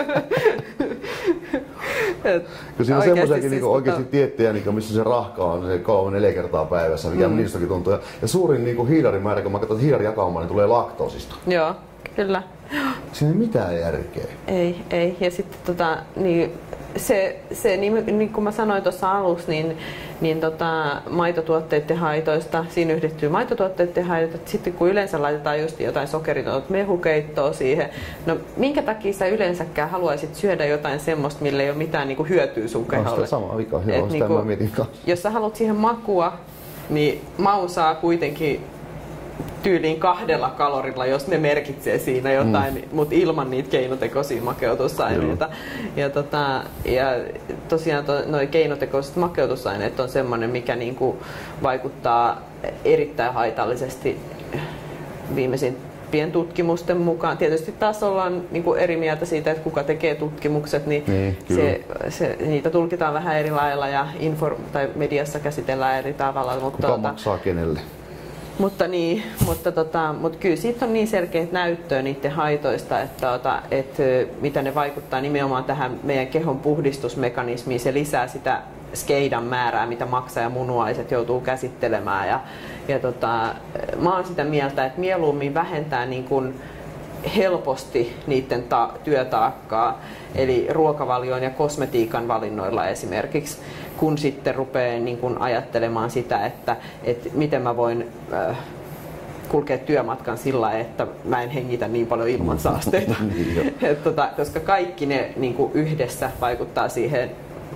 Kyllä siinä on semmoisiakin siis niinku oikeasti tiettyjä, niinku, missä se rahka on se kolme neljä kertaa päivässä, mikä mm. niistäkin tuntuu. Ja suurin niinku hiilarimäärä, kun mä katson hiilarijakaumaa, niin tulee laktoosista. Joo, kyllä. Siinä ei mitään järkeä. Ei, ei. Ja sitten tota, niin se, se niin, niin kuin mä sanoin tuossa alussa, niin, niin tota, maitotuotteiden haitoista, siinä yhdistyy maitotuotteiden haitot, sitten kun yleensä laitetaan just jotain sokeritonta mehukeittoa siihen, no minkä takia sä yleensäkään haluaisit syödä jotain semmoista, millä ei ole mitään niin kuin hyötyä sun keholle? No, sama vika, joo, sitä niin kuin, mä mietin kanssa. Jos sä haluat siihen makua, niin maun saa kuitenkin tyyliin kahdella kalorilla, jos ne merkitsee siinä jotain, mm. mutta ilman niitä keinotekoisia makeutusaineita. Ja, tota, ja tosiaan to, noi keinotekoiset makeutusaineet on semmoinen, mikä niinku vaikuttaa erittäin haitallisesti viimeisimpien tutkimusten mukaan. Tietysti taas ollaan niinku eri mieltä siitä, että kuka tekee tutkimukset, niin, niin se, se, niitä tulkitaan vähän eri lailla ja inform- tai mediassa käsitellään eri tavalla. Mutta kuka tuota, maksaa kenelle? Mutta, niin, mutta, tota, mutta kyllä siitä on niin selkeät näyttöä niiden haitoista, että, tota, että mitä ne vaikuttaa nimenomaan tähän meidän kehon puhdistusmekanismiin. Se lisää sitä skeidan määrää, mitä maksa- ja munuaiset joutuu käsittelemään. Ja, ja tota, mä oon sitä mieltä, että mieluummin vähentää niin kuin helposti niiden ta- työtaakkaa, eli ruokavalioon ja kosmetiikan valinnoilla esimerkiksi, kun sitten rupeaa niin kun ajattelemaan sitä, että, että miten mä voin äh, kulkea työmatkan sillä lailla, että mä en hengitä niin paljon ilmansaasteita. Et, tota, koska kaikki ne niin kun yhdessä vaikuttaa siihen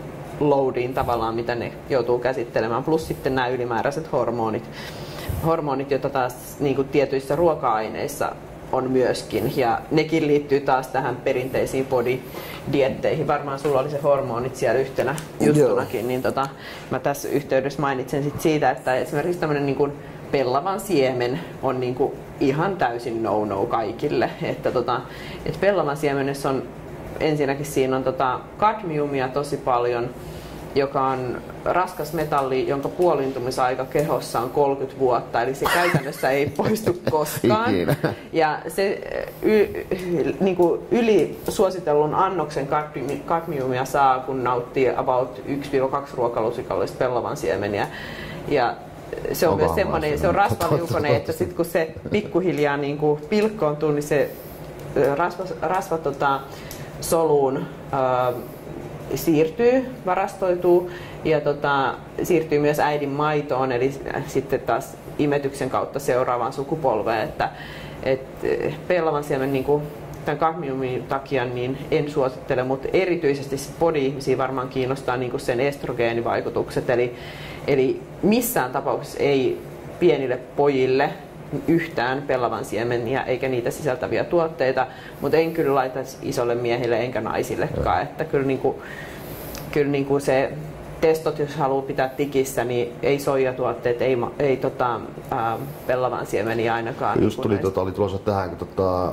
loadiin tavallaan, mitä ne joutuu käsittelemään, plus sitten nämä ylimääräiset hormonit, hormonit joita taas niin kun tietyissä ruoka-aineissa on myöskin, ja nekin liittyy taas tähän perinteisiin body-dietteihin. Varmaan sulla oli se hormonit siellä yhtenä justunakin, niin tota, mä tässä yhteydessä mainitsen sit siitä, että esimerkiksi tämmöinen niin kuin pellavan siemen on niin kuin ihan täysin no-no kaikille. Että tota, et pellavan siemenessä on ensinnäkin siinä on tota kadmiumia tosi paljon, joka on raskas metalli, jonka puoliintumisaika kehossa on kolmekymmentä vuotta, eli se käytännössä ei poistu koskaan. Ja se y, niin kuin yli suositellun annoksen kadmiumia saa, kun nauttii about yksi kaksi ruokalusikallista pellavan siemeniä. Ja se on Oba, myös semmoinen, se on rasvaliukoinen, että sitten kun se pikkuhiljaa niin kuin pilkkoontuu, niin se rasva, rasva tota, soluun ää, siirtyy, varastoituu ja tota, siirtyy myös äidin maitoon, eli sitten taas imetyksen kautta seuraavaan sukupolveen, että et pellavan siemen niin kuin tämän kadmiumin takia niin en suosittele, mutta erityisesti body-ihmisiä varmaan kiinnostaa niin kuin sen estrogeenivaikutukset, eli, eli missään tapauksessa ei pienille pojille yhtään pellavan siemeniä eikä niitä sisältäviä tuotteita, mutta en kyllä laita isolle miehille enkä naisillekaan, että kyllä, niinku, kyllä niinku se testot, jos haluaa pitää tikissä, niin ei soijatuotteet, ei, ei tota, ää, pellavan siemeniä ainakaan. Just tuli, tota, oli tulossa tähän, kun tota,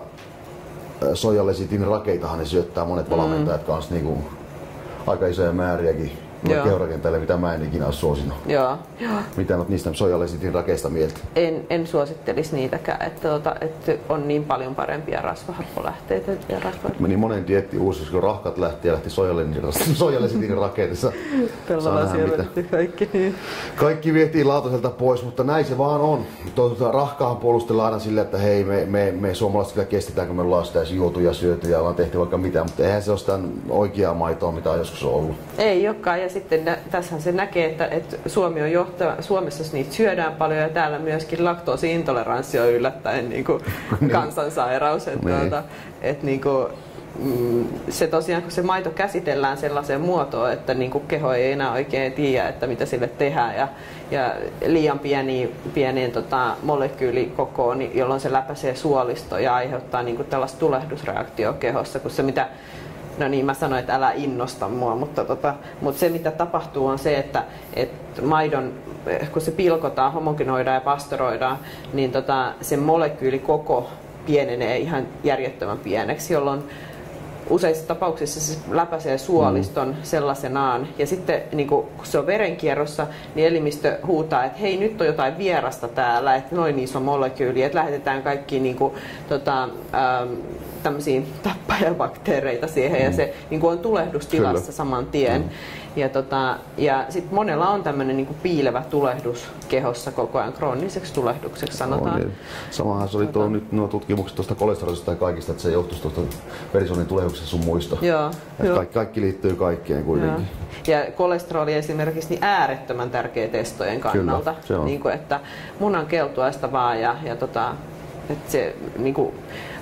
soijalesitin rakeitahan ne syöttää monet valmentajat mm. kanssa niinku, aika isoja määriäkin. Kehorakentajille, mitä mä en ikinä ole suosinut. Joo. Mitä olet niistä soijalesitin rakeista mieltä? En, en suosittelisi niitäkään, että, tuota, että on niin paljon parempia rasvahappolähteitä. Ja rasva... Meni monen dieetti uusi, kun rahkat lähti ja lähti soijalesitin rakeetissa. Pellavaa siemenet kaikki. Niin. Kaikki vietiin laatuiselta pois, mutta näin se vaan on. Tuota, rahkaahan puolustellaan aina silleen, että hei, me, me, me suomalaiset kyllä kestetään, kun me ollaan sitä juotu ja syöty ja ollaan tehty vaikka mitä, mutta eihän se ole sitä oikeaa maitoa, mitä on joskus ollut. Ei olekaan. Ja sitten tässähän se näkee, että, että Suomi on johtava, Suomessa niitä syödään paljon ja täällä myöskin laktoosiintoleranssi on yllättäen niin kuin kansansairaus. Että, niin. Tuota, että niin kuin, mm, se tosiaan, kun se maito käsitellään sellaiseen muotoon, että niin kuin keho ei enää oikein tiedä, että mitä sille tehdään ja, ja liian pieni, pieneen tota, molekyylikokoon, niin, jolloin se läpäisee suolistoa ja aiheuttaa niin kuin tällaista tulehdusreaktioa kehossa, kun se mitä No niin, mä sanoin, että älä innosta mua, mutta, tota, mutta se mitä tapahtuu on se, että, että maidon, kun se pilkotaan, homogenoidaan ja pastoroidaan, niin tota, se molekyylikoko pienenee ihan järjettömän pieneksi, jolloin useissa tapauksissa se läpäisee suoliston mm. sellaisenaan. Ja sitten niin kun se on verenkierrossa, niin elimistö huutaa, että hei, nyt on jotain vierasta täällä, että noin iso molekyyli, että lähetetään kaikki niin kun, tota, ähm, tämmöisiä tappajabakteereita siihen mm. ja se niin kuin on tulehdustilassa Kyllä. saman tien. Mm. Ja, tota, ja sitten monella on tämmöinen niin kuin piilevä tulehdus kehossa koko ajan, krooniseksi tulehdukseksi sanotaan. No, niin. Samahan se oli tuo, nyt nuo tutkimukset tuosta kolesterolista ja kaikista, että se johtuisi tuosta verisuonin tulehduksesta sun muista. Joo, jo. Kaikki, kaikki liittyy kaikkeen kuitenkin. Joo. Ja kolesteroli esimerkiksi niin äärettömän tärkeä testojen kannalta. Kyllä, niin kuin, että munan keltuaista vaan ja, ja tota, että se niin kuin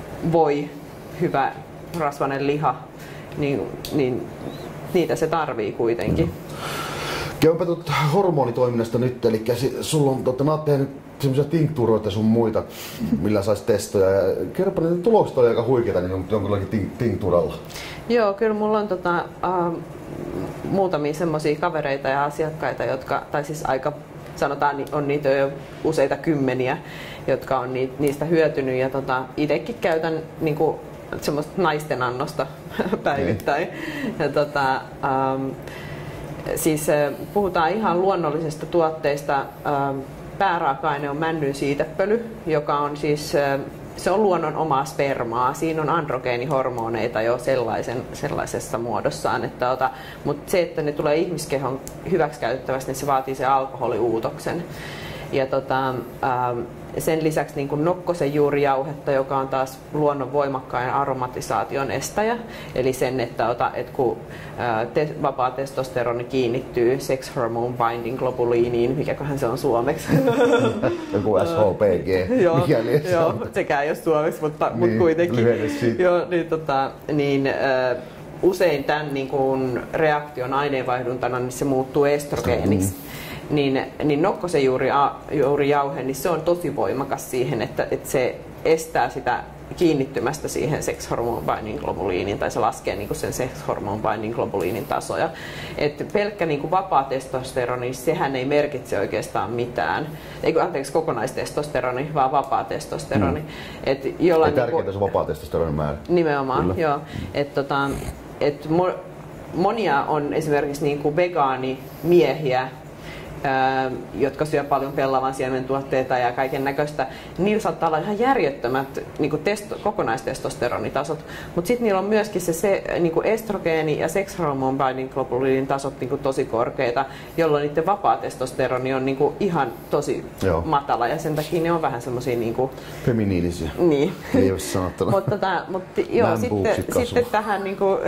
voi hyvä rasvainen liha, niin, niin niitä se tarvii kuitenkin. Käypä tuota hormonitoiminnasta nyt, eli sulla on, totta, oot tehnyt semmoisia tinktuuroita sun muita, millä sais testoja. Ja kerropa, ne tulokset oli aika huikeita niin jonkinlakin tinktuuralla. Joo, kyllä mulla on tota, äh, muutamia semmoisia kavereita ja asiakkaita, jotka, tai siis aika, sanotaan, on niitä jo useita kymmeniä, jotka on niistä hyötynyt. Ja tota, itsekin käytän niinku, semmoista naisten annosta päivittäin. Ja, tota, ähm, siis äh, puhutaan ihan luonnollisesta tuotteista. Ähm, pääraaka-aine on männyn siitepöly, joka on siis äh, se on luonnon omaa spermaa. Siinä on androgeenihormoneita jo sellaisen, sellaisessa muodossaan. Että ota, mutta se, että ne tulee ihmiskehon hyväksikäyttävästi, niin se vaatii sen alkoholiuutoksen. Ja tota, ähm, sen lisäksi niin kuin nokkosen juurijauhetta, joka on taas luonnon voimakkain aromatisaation estäjä. Eli sen, että, ota, että kun ää, te, vapaa testosteroni kiinnittyy sex hormone binding globuliiniin, mikäköhän se on suomeksi? Joku S H P G. Joo, joo, sekään ei ole suomeksi, mutta, niin, mutta kuitenkin. Joo, niin, tota, niin, ää, usein tämän niin kuin reaktion aineenvaihduntana niin se muuttuu estrogeeniksi. Mm. Niin, niin nokkosen juuri, juuri jauhe, niin se on tosi voimakas siihen, että, että se estää sitä kiinnittymästä siihen sex hormone binding globuliiniin, tai se laskee niin kuin sen sex hormone binding globuliinin tasoja. Et pelkkä niin kuin vapaa testosteroni, sehän ei merkitse oikeastaan mitään. Ei, anteeksi, kokonaistestosteroni, vaan vapaa testosteroni. Mm. Et jollain, tärkeintä niin kuin, se vapaa testosteronin määrä. Nimenomaan, Kyllä. joo. Et, tota, et mo, monia on esimerkiksi niin kuin vegaanimiehiä, jotka syö paljon pellavan siemen tuotteita ja kaiken näköistä, niillä saattaa olla ihan järjettömät niin kuin testo, kokonaistestosteronitasot, mutta sitten niillä on myöskin se, se niin kuin estrogeeni ja sex hormone binding globuliinin tasot niin kuin tosi korkeita, jolloin niiden vapaa testosteroni on niin kuin ihan tosi Joo. matala ja sen takia ne on vähän semmoisia niin kuin feminiinisiä. Niin. Ei olisi sanottuna. mutta tota, mutta joo, sitten, sitten tähän niin kuin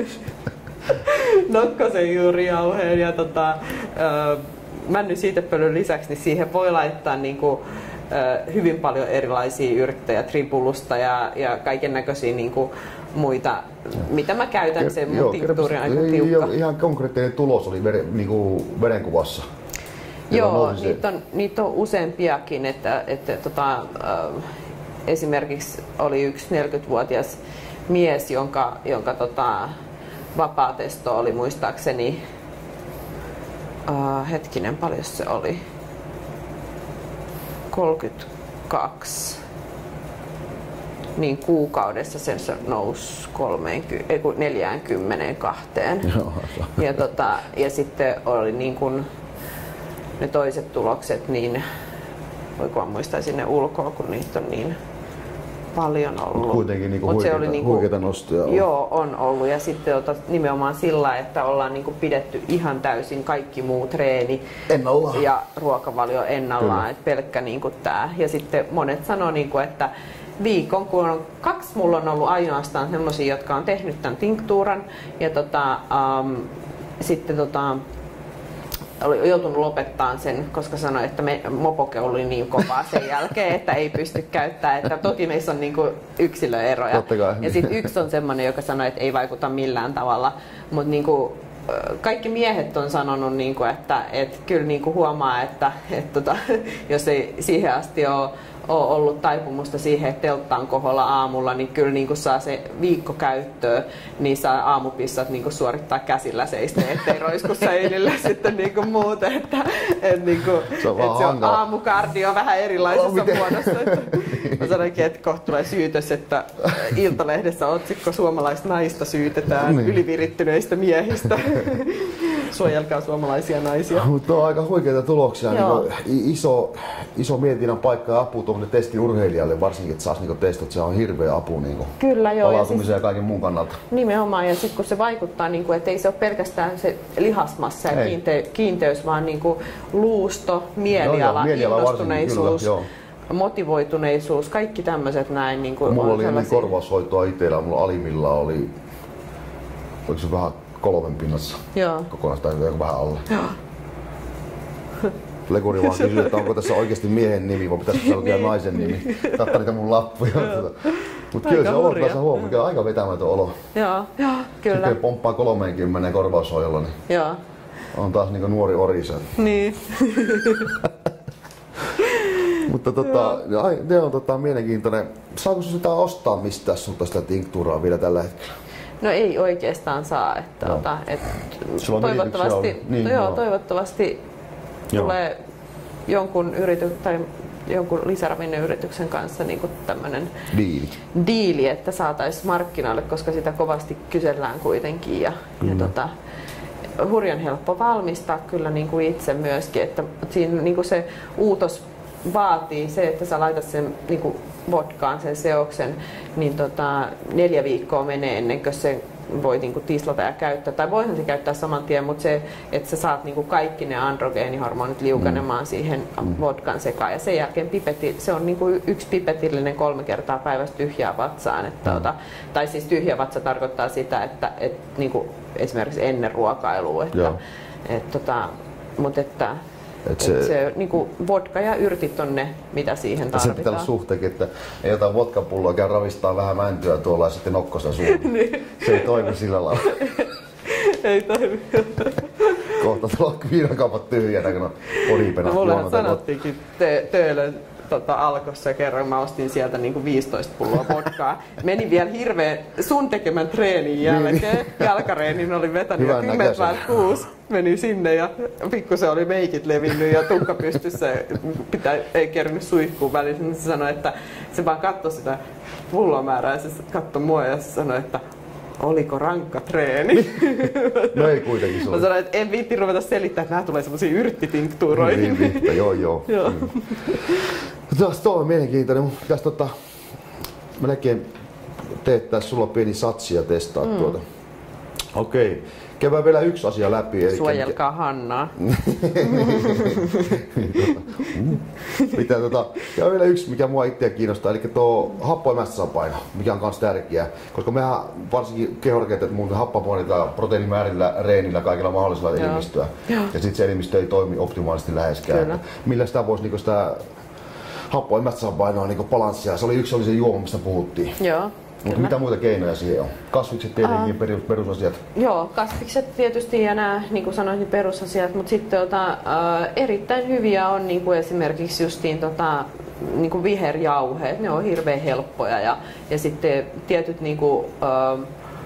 nokkosen juurijauheen ja tota, männyn siitepölyn lisäksi, niin siihen voi laittaa niin kuin, äh, hyvin paljon erilaisia yrttejä, tribulusta ja, ja kaiken näköisiä niin kuin, muita, mitä mä käytän, Ker- sen mun tinktuuri on aika tiukka. Ihan konkreettinen tulos oli veren, niin kuin verenkuvassa. Joo, niitä on, niitä on useampiakin, että, että tota, äh, esimerkiksi oli yksi neljäkymmentävuotias mies, jonka, jonka tota, vapaa testo oli muistaakseni Uh, hetkinen, paljon se oli? kolmekymmentäkaksi. Niin kuukaudessa sen nousi neljäänkymmeneenkahteen. Ja, tota, ja sitten oli niin kun ne toiset tulokset, niin voiko muistaa sinne ulkoa, kun niitä on niin paljon ollut. Mut kuitenkin niinku huikeita, se oli niinku, huikeita nostoja. Joo, on ollut. Ja sitten ota, nimenomaan sillä, että ollaan niinku pidetty ihan täysin kaikki muu treeni ennallaan. Ja ruokavalio ennallaan. Et pelkkä niinku tää. Ja sitten monet sanoo, niinku, että viikon, kun on kaksi, mulla on ollut ainoastaan sellaisia, jotka on tehnyt tämän tinktuuran. Ja tota, um, sitten tota, oli joutunut lopettaa sen, koska sanoi, että me, mopoke oli niin kovaa sen jälkeen, että ei pysty käyttämään. Että toki meissä on niinku yksilöeroja. Ja sitten yksi on semmoinen, joka sanoi, että ei vaikuta millään tavalla. Mutta niinku, kaikki miehet on sanonut, niinku, että et kyllä niinku huomaa, että et tota, jos ei siihen asti ole ole ollut taipumusta siihen, että teltta on koholla aamulla, niin kyllä niin saa se viikko käyttöön, niin saa aamupissat niin suorittaa käsillä seistä, ettei roisku seilillä sitten niin muuten. Että, et niin kuin, se on, et se on aamukardio vähän erilaisessa oh, muodossa. Että, mä sanoinkin, että kohta tulee syytös, että Iltalehdessä otsikko suomalaista naista syytetään niin. Ylivirittyneistä miehistä. Suojelkaa suomalaisia naisia. Mutta on aika huikeita tuloksia. Niin iso, iso mietinnän paikka ja apu tuommoinen testiurheilijalle, varsinkin, että saisi niinku testot, se on hirveä apu niinku Kyllä, joo, palautumisen ja, ja siis, kaiken muun kannalta. Nimenomaan, ja sitten kun se vaikuttaa, niinku, että ei se ole pelkästään se lihasmassa ja kiinte, kiinteys, vaan niinku luusto, mieliala, joo, joo, innostuneisuus, kyllä, motivoituneisuus, kaikki tämmöiset näin. Niinku, mulla oli ennen korvaushoitoa itsellä, mulla alimmilla oli, oliko se vähän kolmen pinnassa kokonaista, tai vähän alle. Joo. Lekuri vaan kysyi, että onko tässä oikeasti miehen nimi vai pitäisikö se lukea naisen nimi. Kattaa niitä mun lappuja. Mutta kyllä se olo tässä huomioon, kyllä aika vetämätön olo. Joo, joo, kyllä. Sitten pomppaa kolmekymmentä korvaushoidolla. Niin joo. On taas niinku nuori orisa. Niin. Mutta tota, ne on tota, mielenkiintoinen. Saako sitä ostaa mistään sulta sitä tinktuuraa vielä tällä hetkellä? No ei oikeastaan saa. Että, no. ota, et toivottavasti, niin, no joo, joo. toivottavasti tulee jonkun yritys tai jonkun lisäravinneyrityksen kanssa niin kuin tämmöinen diili. diili, että saataisiin markkinoille, koska sitä kovasti kysellään kuitenkin. Ja, ja tota, hurjan helppo valmistaa kyllä niin kuin itse myöskin, että siinä niin kuin se uutos vaatii se, että sä laitat sen niin kuin vodkaan sen seoksen, niin tota, neljä viikkoa menee ennen kuin se voi niinku tislata ja käyttää. Tai voihan se käyttää saman tien, mutta se, että sä saat niinku kaikki ne androgeenihormonit liukanemaan mm. siihen vodkan sekaan. Ja sen jälkeen pipetti, se on niinku yksi pipetillinen kolme kertaa päivässä tyhjää vatsaan. Että mm. ota, tai siis tyhjä vatsa tarkoittaa sitä, että et, niinku, esimerkiksi ennen ruokailua. Että, et, tota, mutta että Et se, et se niinku vodka ja yrtit on ne, mitä siihen tarvitaan. Se pitää olla suhteekin, että ei jotain vodkapulloa käy ravistaa vähän mäntyä tuolla ja sitten nokkosta suuhun. Niin. Se ei toimi sillä lailla. Ei toimi. Kohta tuolla viinakaupat tyhjänä, kun on podipenat. No mulle sanottiinkin Töölön tota, Alkossa kerran, mä ostin sieltä niinku viisitoista pulloa vodkaa. Meni vielä hirveän sun tekemän treenin jälkeen. Jalkareenin oli vetänyt jo kymmenen kuusi. Meni sinne ja pikkusen oli meikit levinnyt ja tukka pystyssä, pitää, ei kerännyt suihkuun välissä, niin se sanoi, että se vaan katsoi sitä pullomäärää ja se katsoi mua ja se sanoi, että oliko rankka treeni? No ei kuitenkin se. Mä sanoin, että en viitti ruveta selittää, että nämä tulee semmosia yrttitinktuuroihin. Niin, viittä, joo joo. joo. Taas tuo on mielenkiintoinen, mun pitäisi tota, melkein teettää sulla pieni satsi ja testaa mm. tuota. Okei. Okay. Käydään vielä yksi asia läpi. Eli suojelkaa Hannaa. Pitää tota, ja vielä yksi, mikä mua itseä kiinnostaa, eli tuo happo- ja mässätasapaino, mikä on myös tärkeää. Koska mehän varsinkin kehorakenteet muuten happamoinnilla, proteiinimäärillä, reenillä, kaikilla mahdollisilla elimistöä. Ja sitten se elimistö ei toimi optimaalisesti läheskään. Kyllä. Millä sitä voisi niinku sitä happo- ja mässätasapainoa niinku balanssia? Se oli yksi oli se juoma, mistä puhuttiin. Joo. Mutta mitä muita keinoja siihen on? Kasvikset tietenkin, perus, perusasiat. Joo, kasvikset tietysti ja nämä, niin kuin sanoin, perusasiat, mutta sitten tota, äh, erittäin hyviä on niin kuin esimerkiksi justiin tota, niin kuin viherjauheet, ne on hirveän helppoja ja, ja sitten tietyt niin kuin, äh,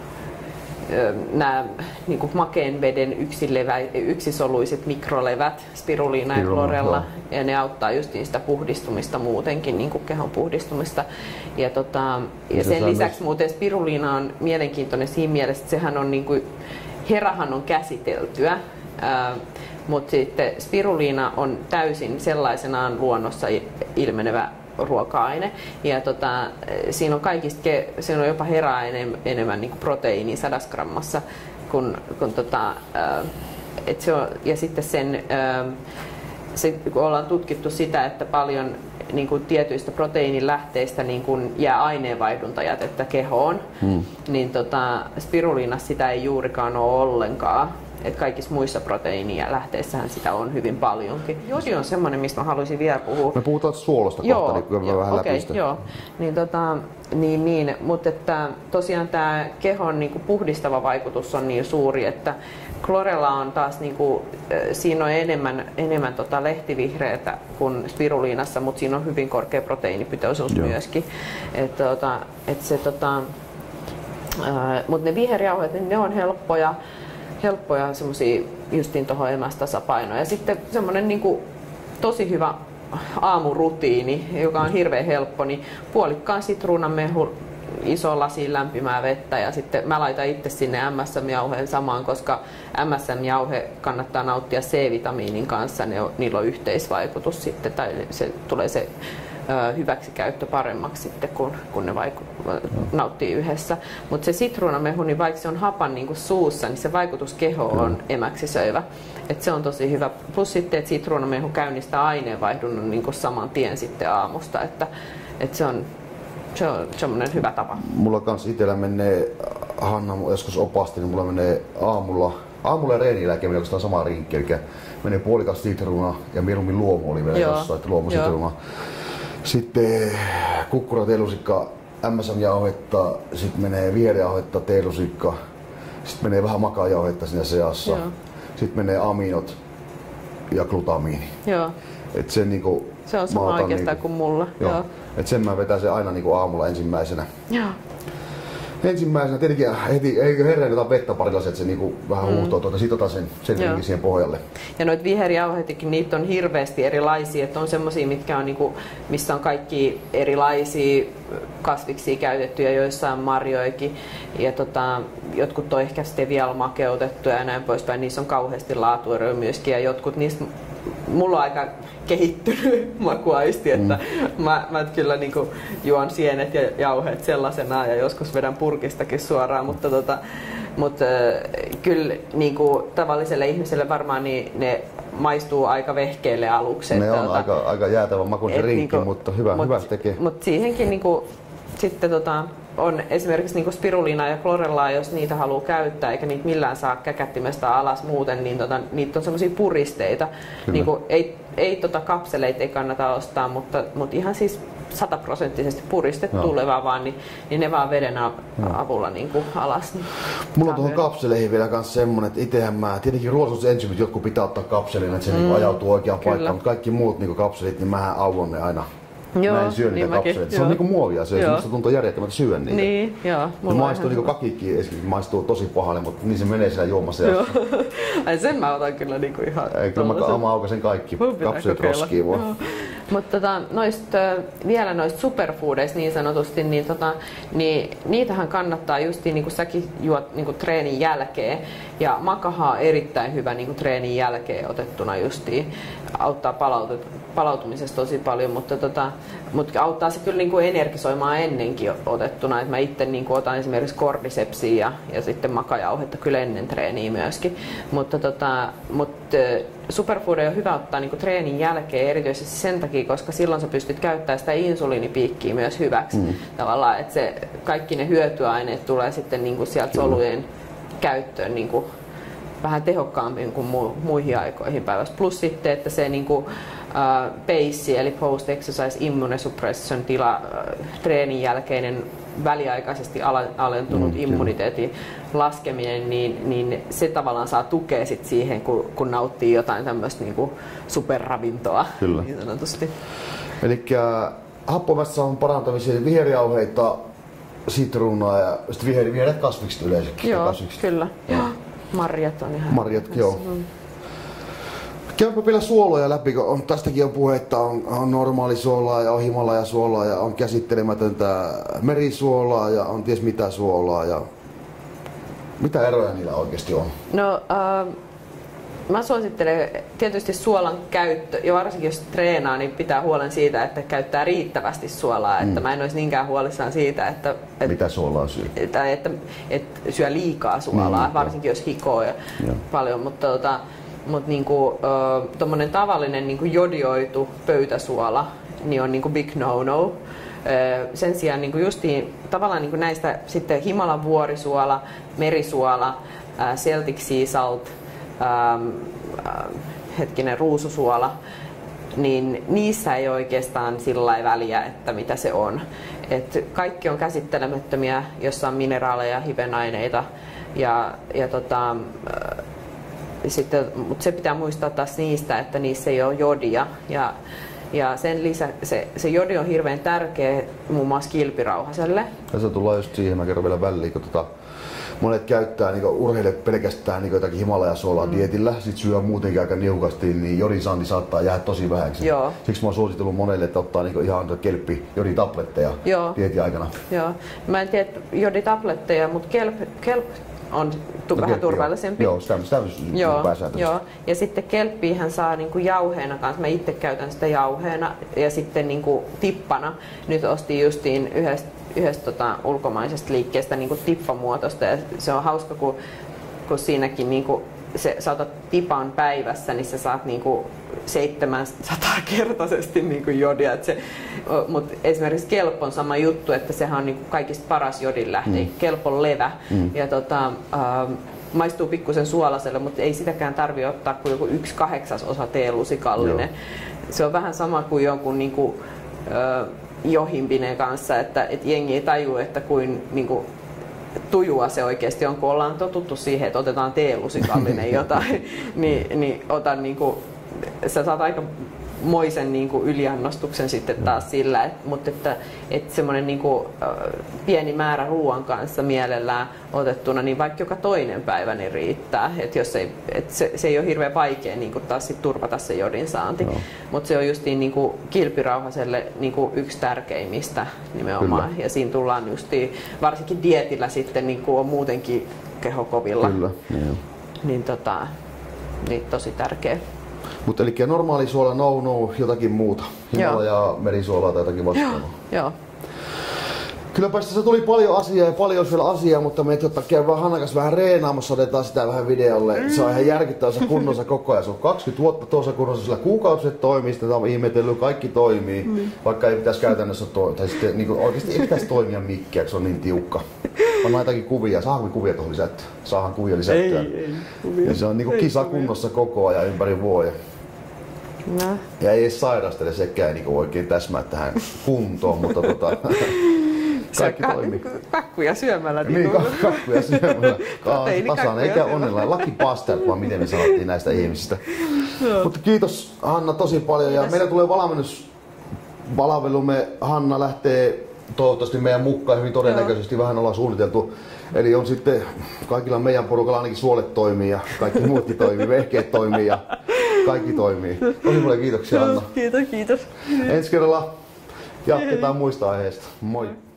nämä niin kuin makeen veden yksilevä, yksisoluiset mikrolevät, spiruliina ja chlorella, ja ne auttaa just sitä puhdistumista muutenkin, niin kuin kehon puhdistumista. Ja, tota, ja sen lisäksi myös muuten spiruliina on mielenkiintoinen siinä mielessä, että sehän on niin kuin, herahan on käsiteltyä, ää, mutta sitten spiruliina on täysin sellaisenaan luonnossa ilmenevä ruoka-aine. Ja tota, siinä on kaikista, siinä on jopa heraa enemmän, enemmän niin kuin proteiinia sadassa grammassa. Kun, kun tota, et se on, ja sitten sen, se, kun ollaan tutkittu sitä, että paljon niin kuin tietyistä proteiinilähteistä niin kuin jää aineenvaihduntajätettä kehoon, hmm. niin tota, spiruliinassa sitä ei juurikaan ole ollenkaan. Että kaikissa muissa proteiinia lähteissähän sitä on hyvin paljonkin. Jodi on semmoinen, mistä mä haluaisin vielä puhua. Me puhutaan suolosta joo, kohta, niin kyllä vähän okay, läpi sitä. Joo, niin, tota, niin, niin. Mutta että tosiaan tämä kehon niin kuin puhdistava vaikutus on niin suuri, että chlorella on taas, niin kuin, siinä on enemmän, enemmän tota lehtivihreätä kuin spiruliinassa, mutta siinä on hyvin korkea proteiinipitoisuus joo. myöskin. Et, tota, et se, tota, mutta ne viherjauheet, niin ne on helppoja. helppoja semmosia justiin tuohon emästasapainoon. Ja sitten semmoinen niinku tosi hyvä aamurutiini, joka on hirveän helppo, niin puolikkaan sitruunanmehu, iso lasi lämpimää vettä ja sitten mä laitan itse sinne M S M-jauheen samaan, koska M S M-jauhe kannattaa nauttia C-vitamiinin kanssa, ne on, niillä on yhteisvaikutus sitten, tai se tulee se hyväksikäyttö paremmaksi sitten, kun, kun ne vaiku- nauttii yhdessä. Mutta se sitruunamehu, niin vaikka se on hapan niin kuin suussa, niin se vaikutus kehoon on emäksisöivä. Et se on tosi hyvä. Plus sitten, että sitruunamehu käynnistää aineenvaihdunnan niin kuin saman tien sitten aamusta. Että, et se on se on semmoinen hyvä tapa. Mulla kans itsellä menee, Hanna joskus opasti, niin mulla menee aamulla, aamulla ja reenin jälkeen oikeastaan sama rinkki. Eli menee puolikas sitruuna ja mieluummin luomu oli vielä jossain, että luomusitruuna. Sitten kukkura, teelusikka, M S M-jauhetta, sitten menee viherjauhetta, teelusikka, sitten menee vähän makajauhetta siinä seassa. Joo. sitten menee aminot ja glutamiini. Joo. Et se, niinku, se on sama oikeastaan niinku, kuin mulla. Joo. Joo. Et sen mä vetäisin aina niinku aamulla ensimmäisenä. Joo. Ensimmäisenä tietenkin heti eikö herään jotain vettä parilla, että se niinku vähän mm. huuhtoo tuota, sit otan sen, sen siihen pohjalle. Ja noita viherjauheitakin, niitä on hirveästi erilaisia, että on semmosia, mitkä on niinku, missä on kaikki erilaisia kasviksia käytettyjä, joissain marjoikin. Ja tota, jotkut on ehkä sitten vielä makeutettuja ja näin poispäin, niissä on kauheasti laatueroja myöskin ja jotkut niistä, mulla on aika kehittynyt makuaisti, että mm. mä, mä kyllä niinku juon sienet ja jauheet sellaisena ja joskus vedän purkistakin suoraan, mutta, tota, mutta kyllä niinku tavalliselle ihmiselle varmaan niin ne maistuu aika vehkeille aluksi. Ne että, on tota, aika, aika jäätävä makuinen rinkki, niinku, mutta hyvä, mut, hyvä se tekee. Mutta siihenkin niinku, sitten tota, on esimerkiksi niinku spiruliinaa ja chlorellaa, jos niitä haluaa käyttää eikä niitä millään saa käkättimestä alas muuten, niin tota, niitä on semmoisia puristeita. Niinku, ei ei tota kapseleita ei kannata ostaa, mutta, mutta ihan siis sataprosenttisesti puristettu tulevaa vaan, niin, niin ne vaan veden avulla niin kuin alas. Niin mulla on tuohon kapseleihin vielä kans semmonen, että itehän mä, tietenkin ruoansuusensymit jotkut pitää ottaa kapseliin, että se mm. niin ajautuu oikeaan Kyllä. paikkaan, mutta kaikki muut niin kapselit, niin mähän auon ne aina. Joo, mä en syö niitä niin kapseleita. Se on niinku muovia, se musta tuntuu järjettömältä syödä niitä. Niin, joo. Ne maistuu niinku kakikki, esimerkiksi maistuu tosi pahalle, mutta niin se menee siellä juomassa. Joo. Ai sen mä otan kyllä niinku ihan... Ei, kyllä mä, mä aukasen kaikki kapselit roskiin vaan. Mutta tota, noista, vielä noista superfoodeista niin sanotusti, niin, tota, niin niitähän kannattaa justiin niin kuin säkin juot niin kuin treenin jälkeen. Ja makaha on erittäin hyvä niin kuin treenin jälkeen otettuna justiin. Auttaa palautet, palautumisessa tosi paljon, mutta, tota, mutta auttaa se kyllä niin kuin energisoimaan ennenkin otettuna. Et mä itse niin kuin otan esimerkiksi kordycepsia ja, ja sitten makajauhetta kyllä ennen treeniä myöskin. Mutta, tota, mutta superfoodeja on hyvä ottaa niin kuin treenin jälkeen erityisesti sen takia, koska silloin sä pystyt käyttämään sitä insuliinipiikkiä myös hyväksi. Mm. Tavallaan, että se, kaikki ne hyötyaineet tulee sitten niin kuin sieltä solujen käyttöön niin kuin vähän tehokkaammin kuin mu- muihin aikoihin päivässä. Plus sitten, että se niin kuin, uh, pace eli post exercise immunosuppression tila, uh, treenin jälkeinen väliaikaisesti ala- alentunut mm, immuniteetin laskeminen, niin, niin se tavallaan saa tukea sit siihen, kun, kun nauttii jotain tämmöistä niin kuin superravintoa. Kyllä. Niin sanotusti. Elikkä happomässä on parantamisia viherjauheita, sitruunaa ja sitten viher, vihreät kasvikset yleensäkin. Joo, kasvikset. kyllä. Ja marjat on ihan... Marjat, joo. Käypä vielä suoloja läpi, kun on, tästäkin on puhe, että on, on normaali suolaa ja on Himalaya-suolaa ja on käsittelemätöntä merisuolaa ja on ties mitä suolaa. Ja mitä eroja niillä oikeasti on? No, äh, mä suosittelen tietysti suolan käyttö, ja varsinkin jos treenaa, niin pitää huolen siitä, että käyttää riittävästi suolaa. Mm. Että mä en olisi niinkään huolissaan siitä, että... että mitä suolaa syö? Että, että, että syö liikaa suolaa, mm, varsinkin jos hikoo ja paljon. Mutta tota, Mutta niinku, tommonen tavallinen niinku jodioitu pöytäsuola niin on niinku big no-no. Sen sijaan niinku justiin tavallaan niinku näistä sitten Himalan vuorisuola, merisuola, Celtic Sea Salt, ähm, hetkinen ruususuola, niin niissä ei oikeastaan sillä väliä, että mitä se on. Et kaikki on käsittelemättömiä, jossa on mineraaleja, hivenaineita ja, ja tota, sitten, mutta se pitää muistaa taas niistä, että niissä ei ole jodia. Ja, ja sen lisäksi se, se jodi on hirveän tärkeä muun muassa kilpirauhaselle. Ja se tullaan just siihen, mä kerron vielä väliin, kun tota, monet käyttää niin urheilijat pelkästään niin jotakin Himalaya-suolaa mm. dietillä, sit syö muutenkin aika niukasti, niin jodin saanti saattaa jäädä tosi vähäksi. Joo. Siksi mä oon suositellut monelle, että ottaa niin ihan kelppi joditabletteja dietin aikana. Joo. Mä en tiedä joditabletteja, mutta kelp, kelp on tu- no, vähän turvallisempi. Joo, sitä, sitä joo, joo. Ja sitten kelppiähän saa niinku jauheena kanssa. Mä itse käytän sitä jauheena ja sitten niinku tippana. Nyt ostin justiin yhdestä, yhdestä tota, ulkomaisesta liikkeestä niinku tippamuotoista. Ja se on hauska, kun, kun siinäkin niinku, se, sä otat tipan päivässä, niin sä saat niinku seitsemänsataa kertaisesti niinku jodia. Mutta esimerkiksi kelp on sama juttu, että sehän on niinku kaikista paras jodin lähde. Mm. Kelp on levä. Mm. Ja tota, äh, maistuu pikkusen suolaselle, mutta ei sitäkään tarvitse ottaa kuin joku yksi kahdeksasosa teelusikallinen. Joo. Se on vähän sama kuin jonkun niinku, äh, johimpinen kanssa, että et jengi ei tajua, että kuin niinku, tujua se oikeasti on, kun ollaan totuttu siihen, että otetaan teelusikallinen jotain, niin, niin otan niinku, sä saat aika moisen niinku yliannostuksen sitten taas sillä, et, mutta että, että semmoinen niinku, pieni määrä ruoan kanssa mielellään otettuna, niin vaikka joka toinen päivä niin riittää. Et jos ei, et se, se ei ole hirveän vaikea niinku taas sit turvata se jodin saanti, no. Mutta se on justiin niinku kilpirauhaselle niinku yksi tärkeimmistä nimenomaan. Kyllä. Ja siinä tullaan justiin, varsinkin dietillä sitten niinku on muutenkin kehokovilla. Kyllä, niin, niin, tota, niin tosi tärkeä. Mutta eli normaali suola, no no, jotakin muuta. Himalajaa, merisuolaa tai jotakin vastaavaa. Joo. Kylläpä se tuli paljon asiaa ja paljon olisi vielä asiaa, mutta me jotta käydään Hannan kanssa vähän reenaamassa, otetaan sitä vähän videolle. Mm. Se on ihan järkyttävässä kunnossa koko ajan. Se on kaksikymmentä vuotta tuossa kunnossa, sillä kuukausiset toimii, sitä on ihmetellyt, kaikki toimii. Mm. Vaikka ei pitäisi käytännössä toimia, tai sitten niin oikeasti ei pitäisi toimia mikkiä, kun se on niin tiukka. On jotakin kuvia, saadaan kuvia tuohon lisättyä. Saadaan kuvia lisättyä. Ei, ei, kuvia. Ja se on niin kuin kisa kunnossa koko ajan ympäri vuoden. No. Ja ei edes sairastele sekään niin oikein täsmää tähän kuntoon, mutta tota, kaikki toimii. Kakkuja syömällä. Niin, niin kakkuja syömällä. Tasan, eikä onnella. Lucky bastard, vaan miten me sanottiin näistä ihmisistä. No. Mutta kiitos Hanna tosi paljon. Kiitos. Ja meillä tulee valmennuspalvelumme. Hanna lähtee toivottavasti meidän mukaan hyvin todennäköisesti. Joo. Vähän ollaan suunniteltu. Eli on sitten kaikilla meidän porukalla ainakin suolet toimii ja kaikki muutkin toimii, vehkeet toimii ja kaikki toimii. Tosi paljon kiitoksia Anna. Kiitos, kiitos. Ensi kerralla jatketaan muista aiheista. Moi!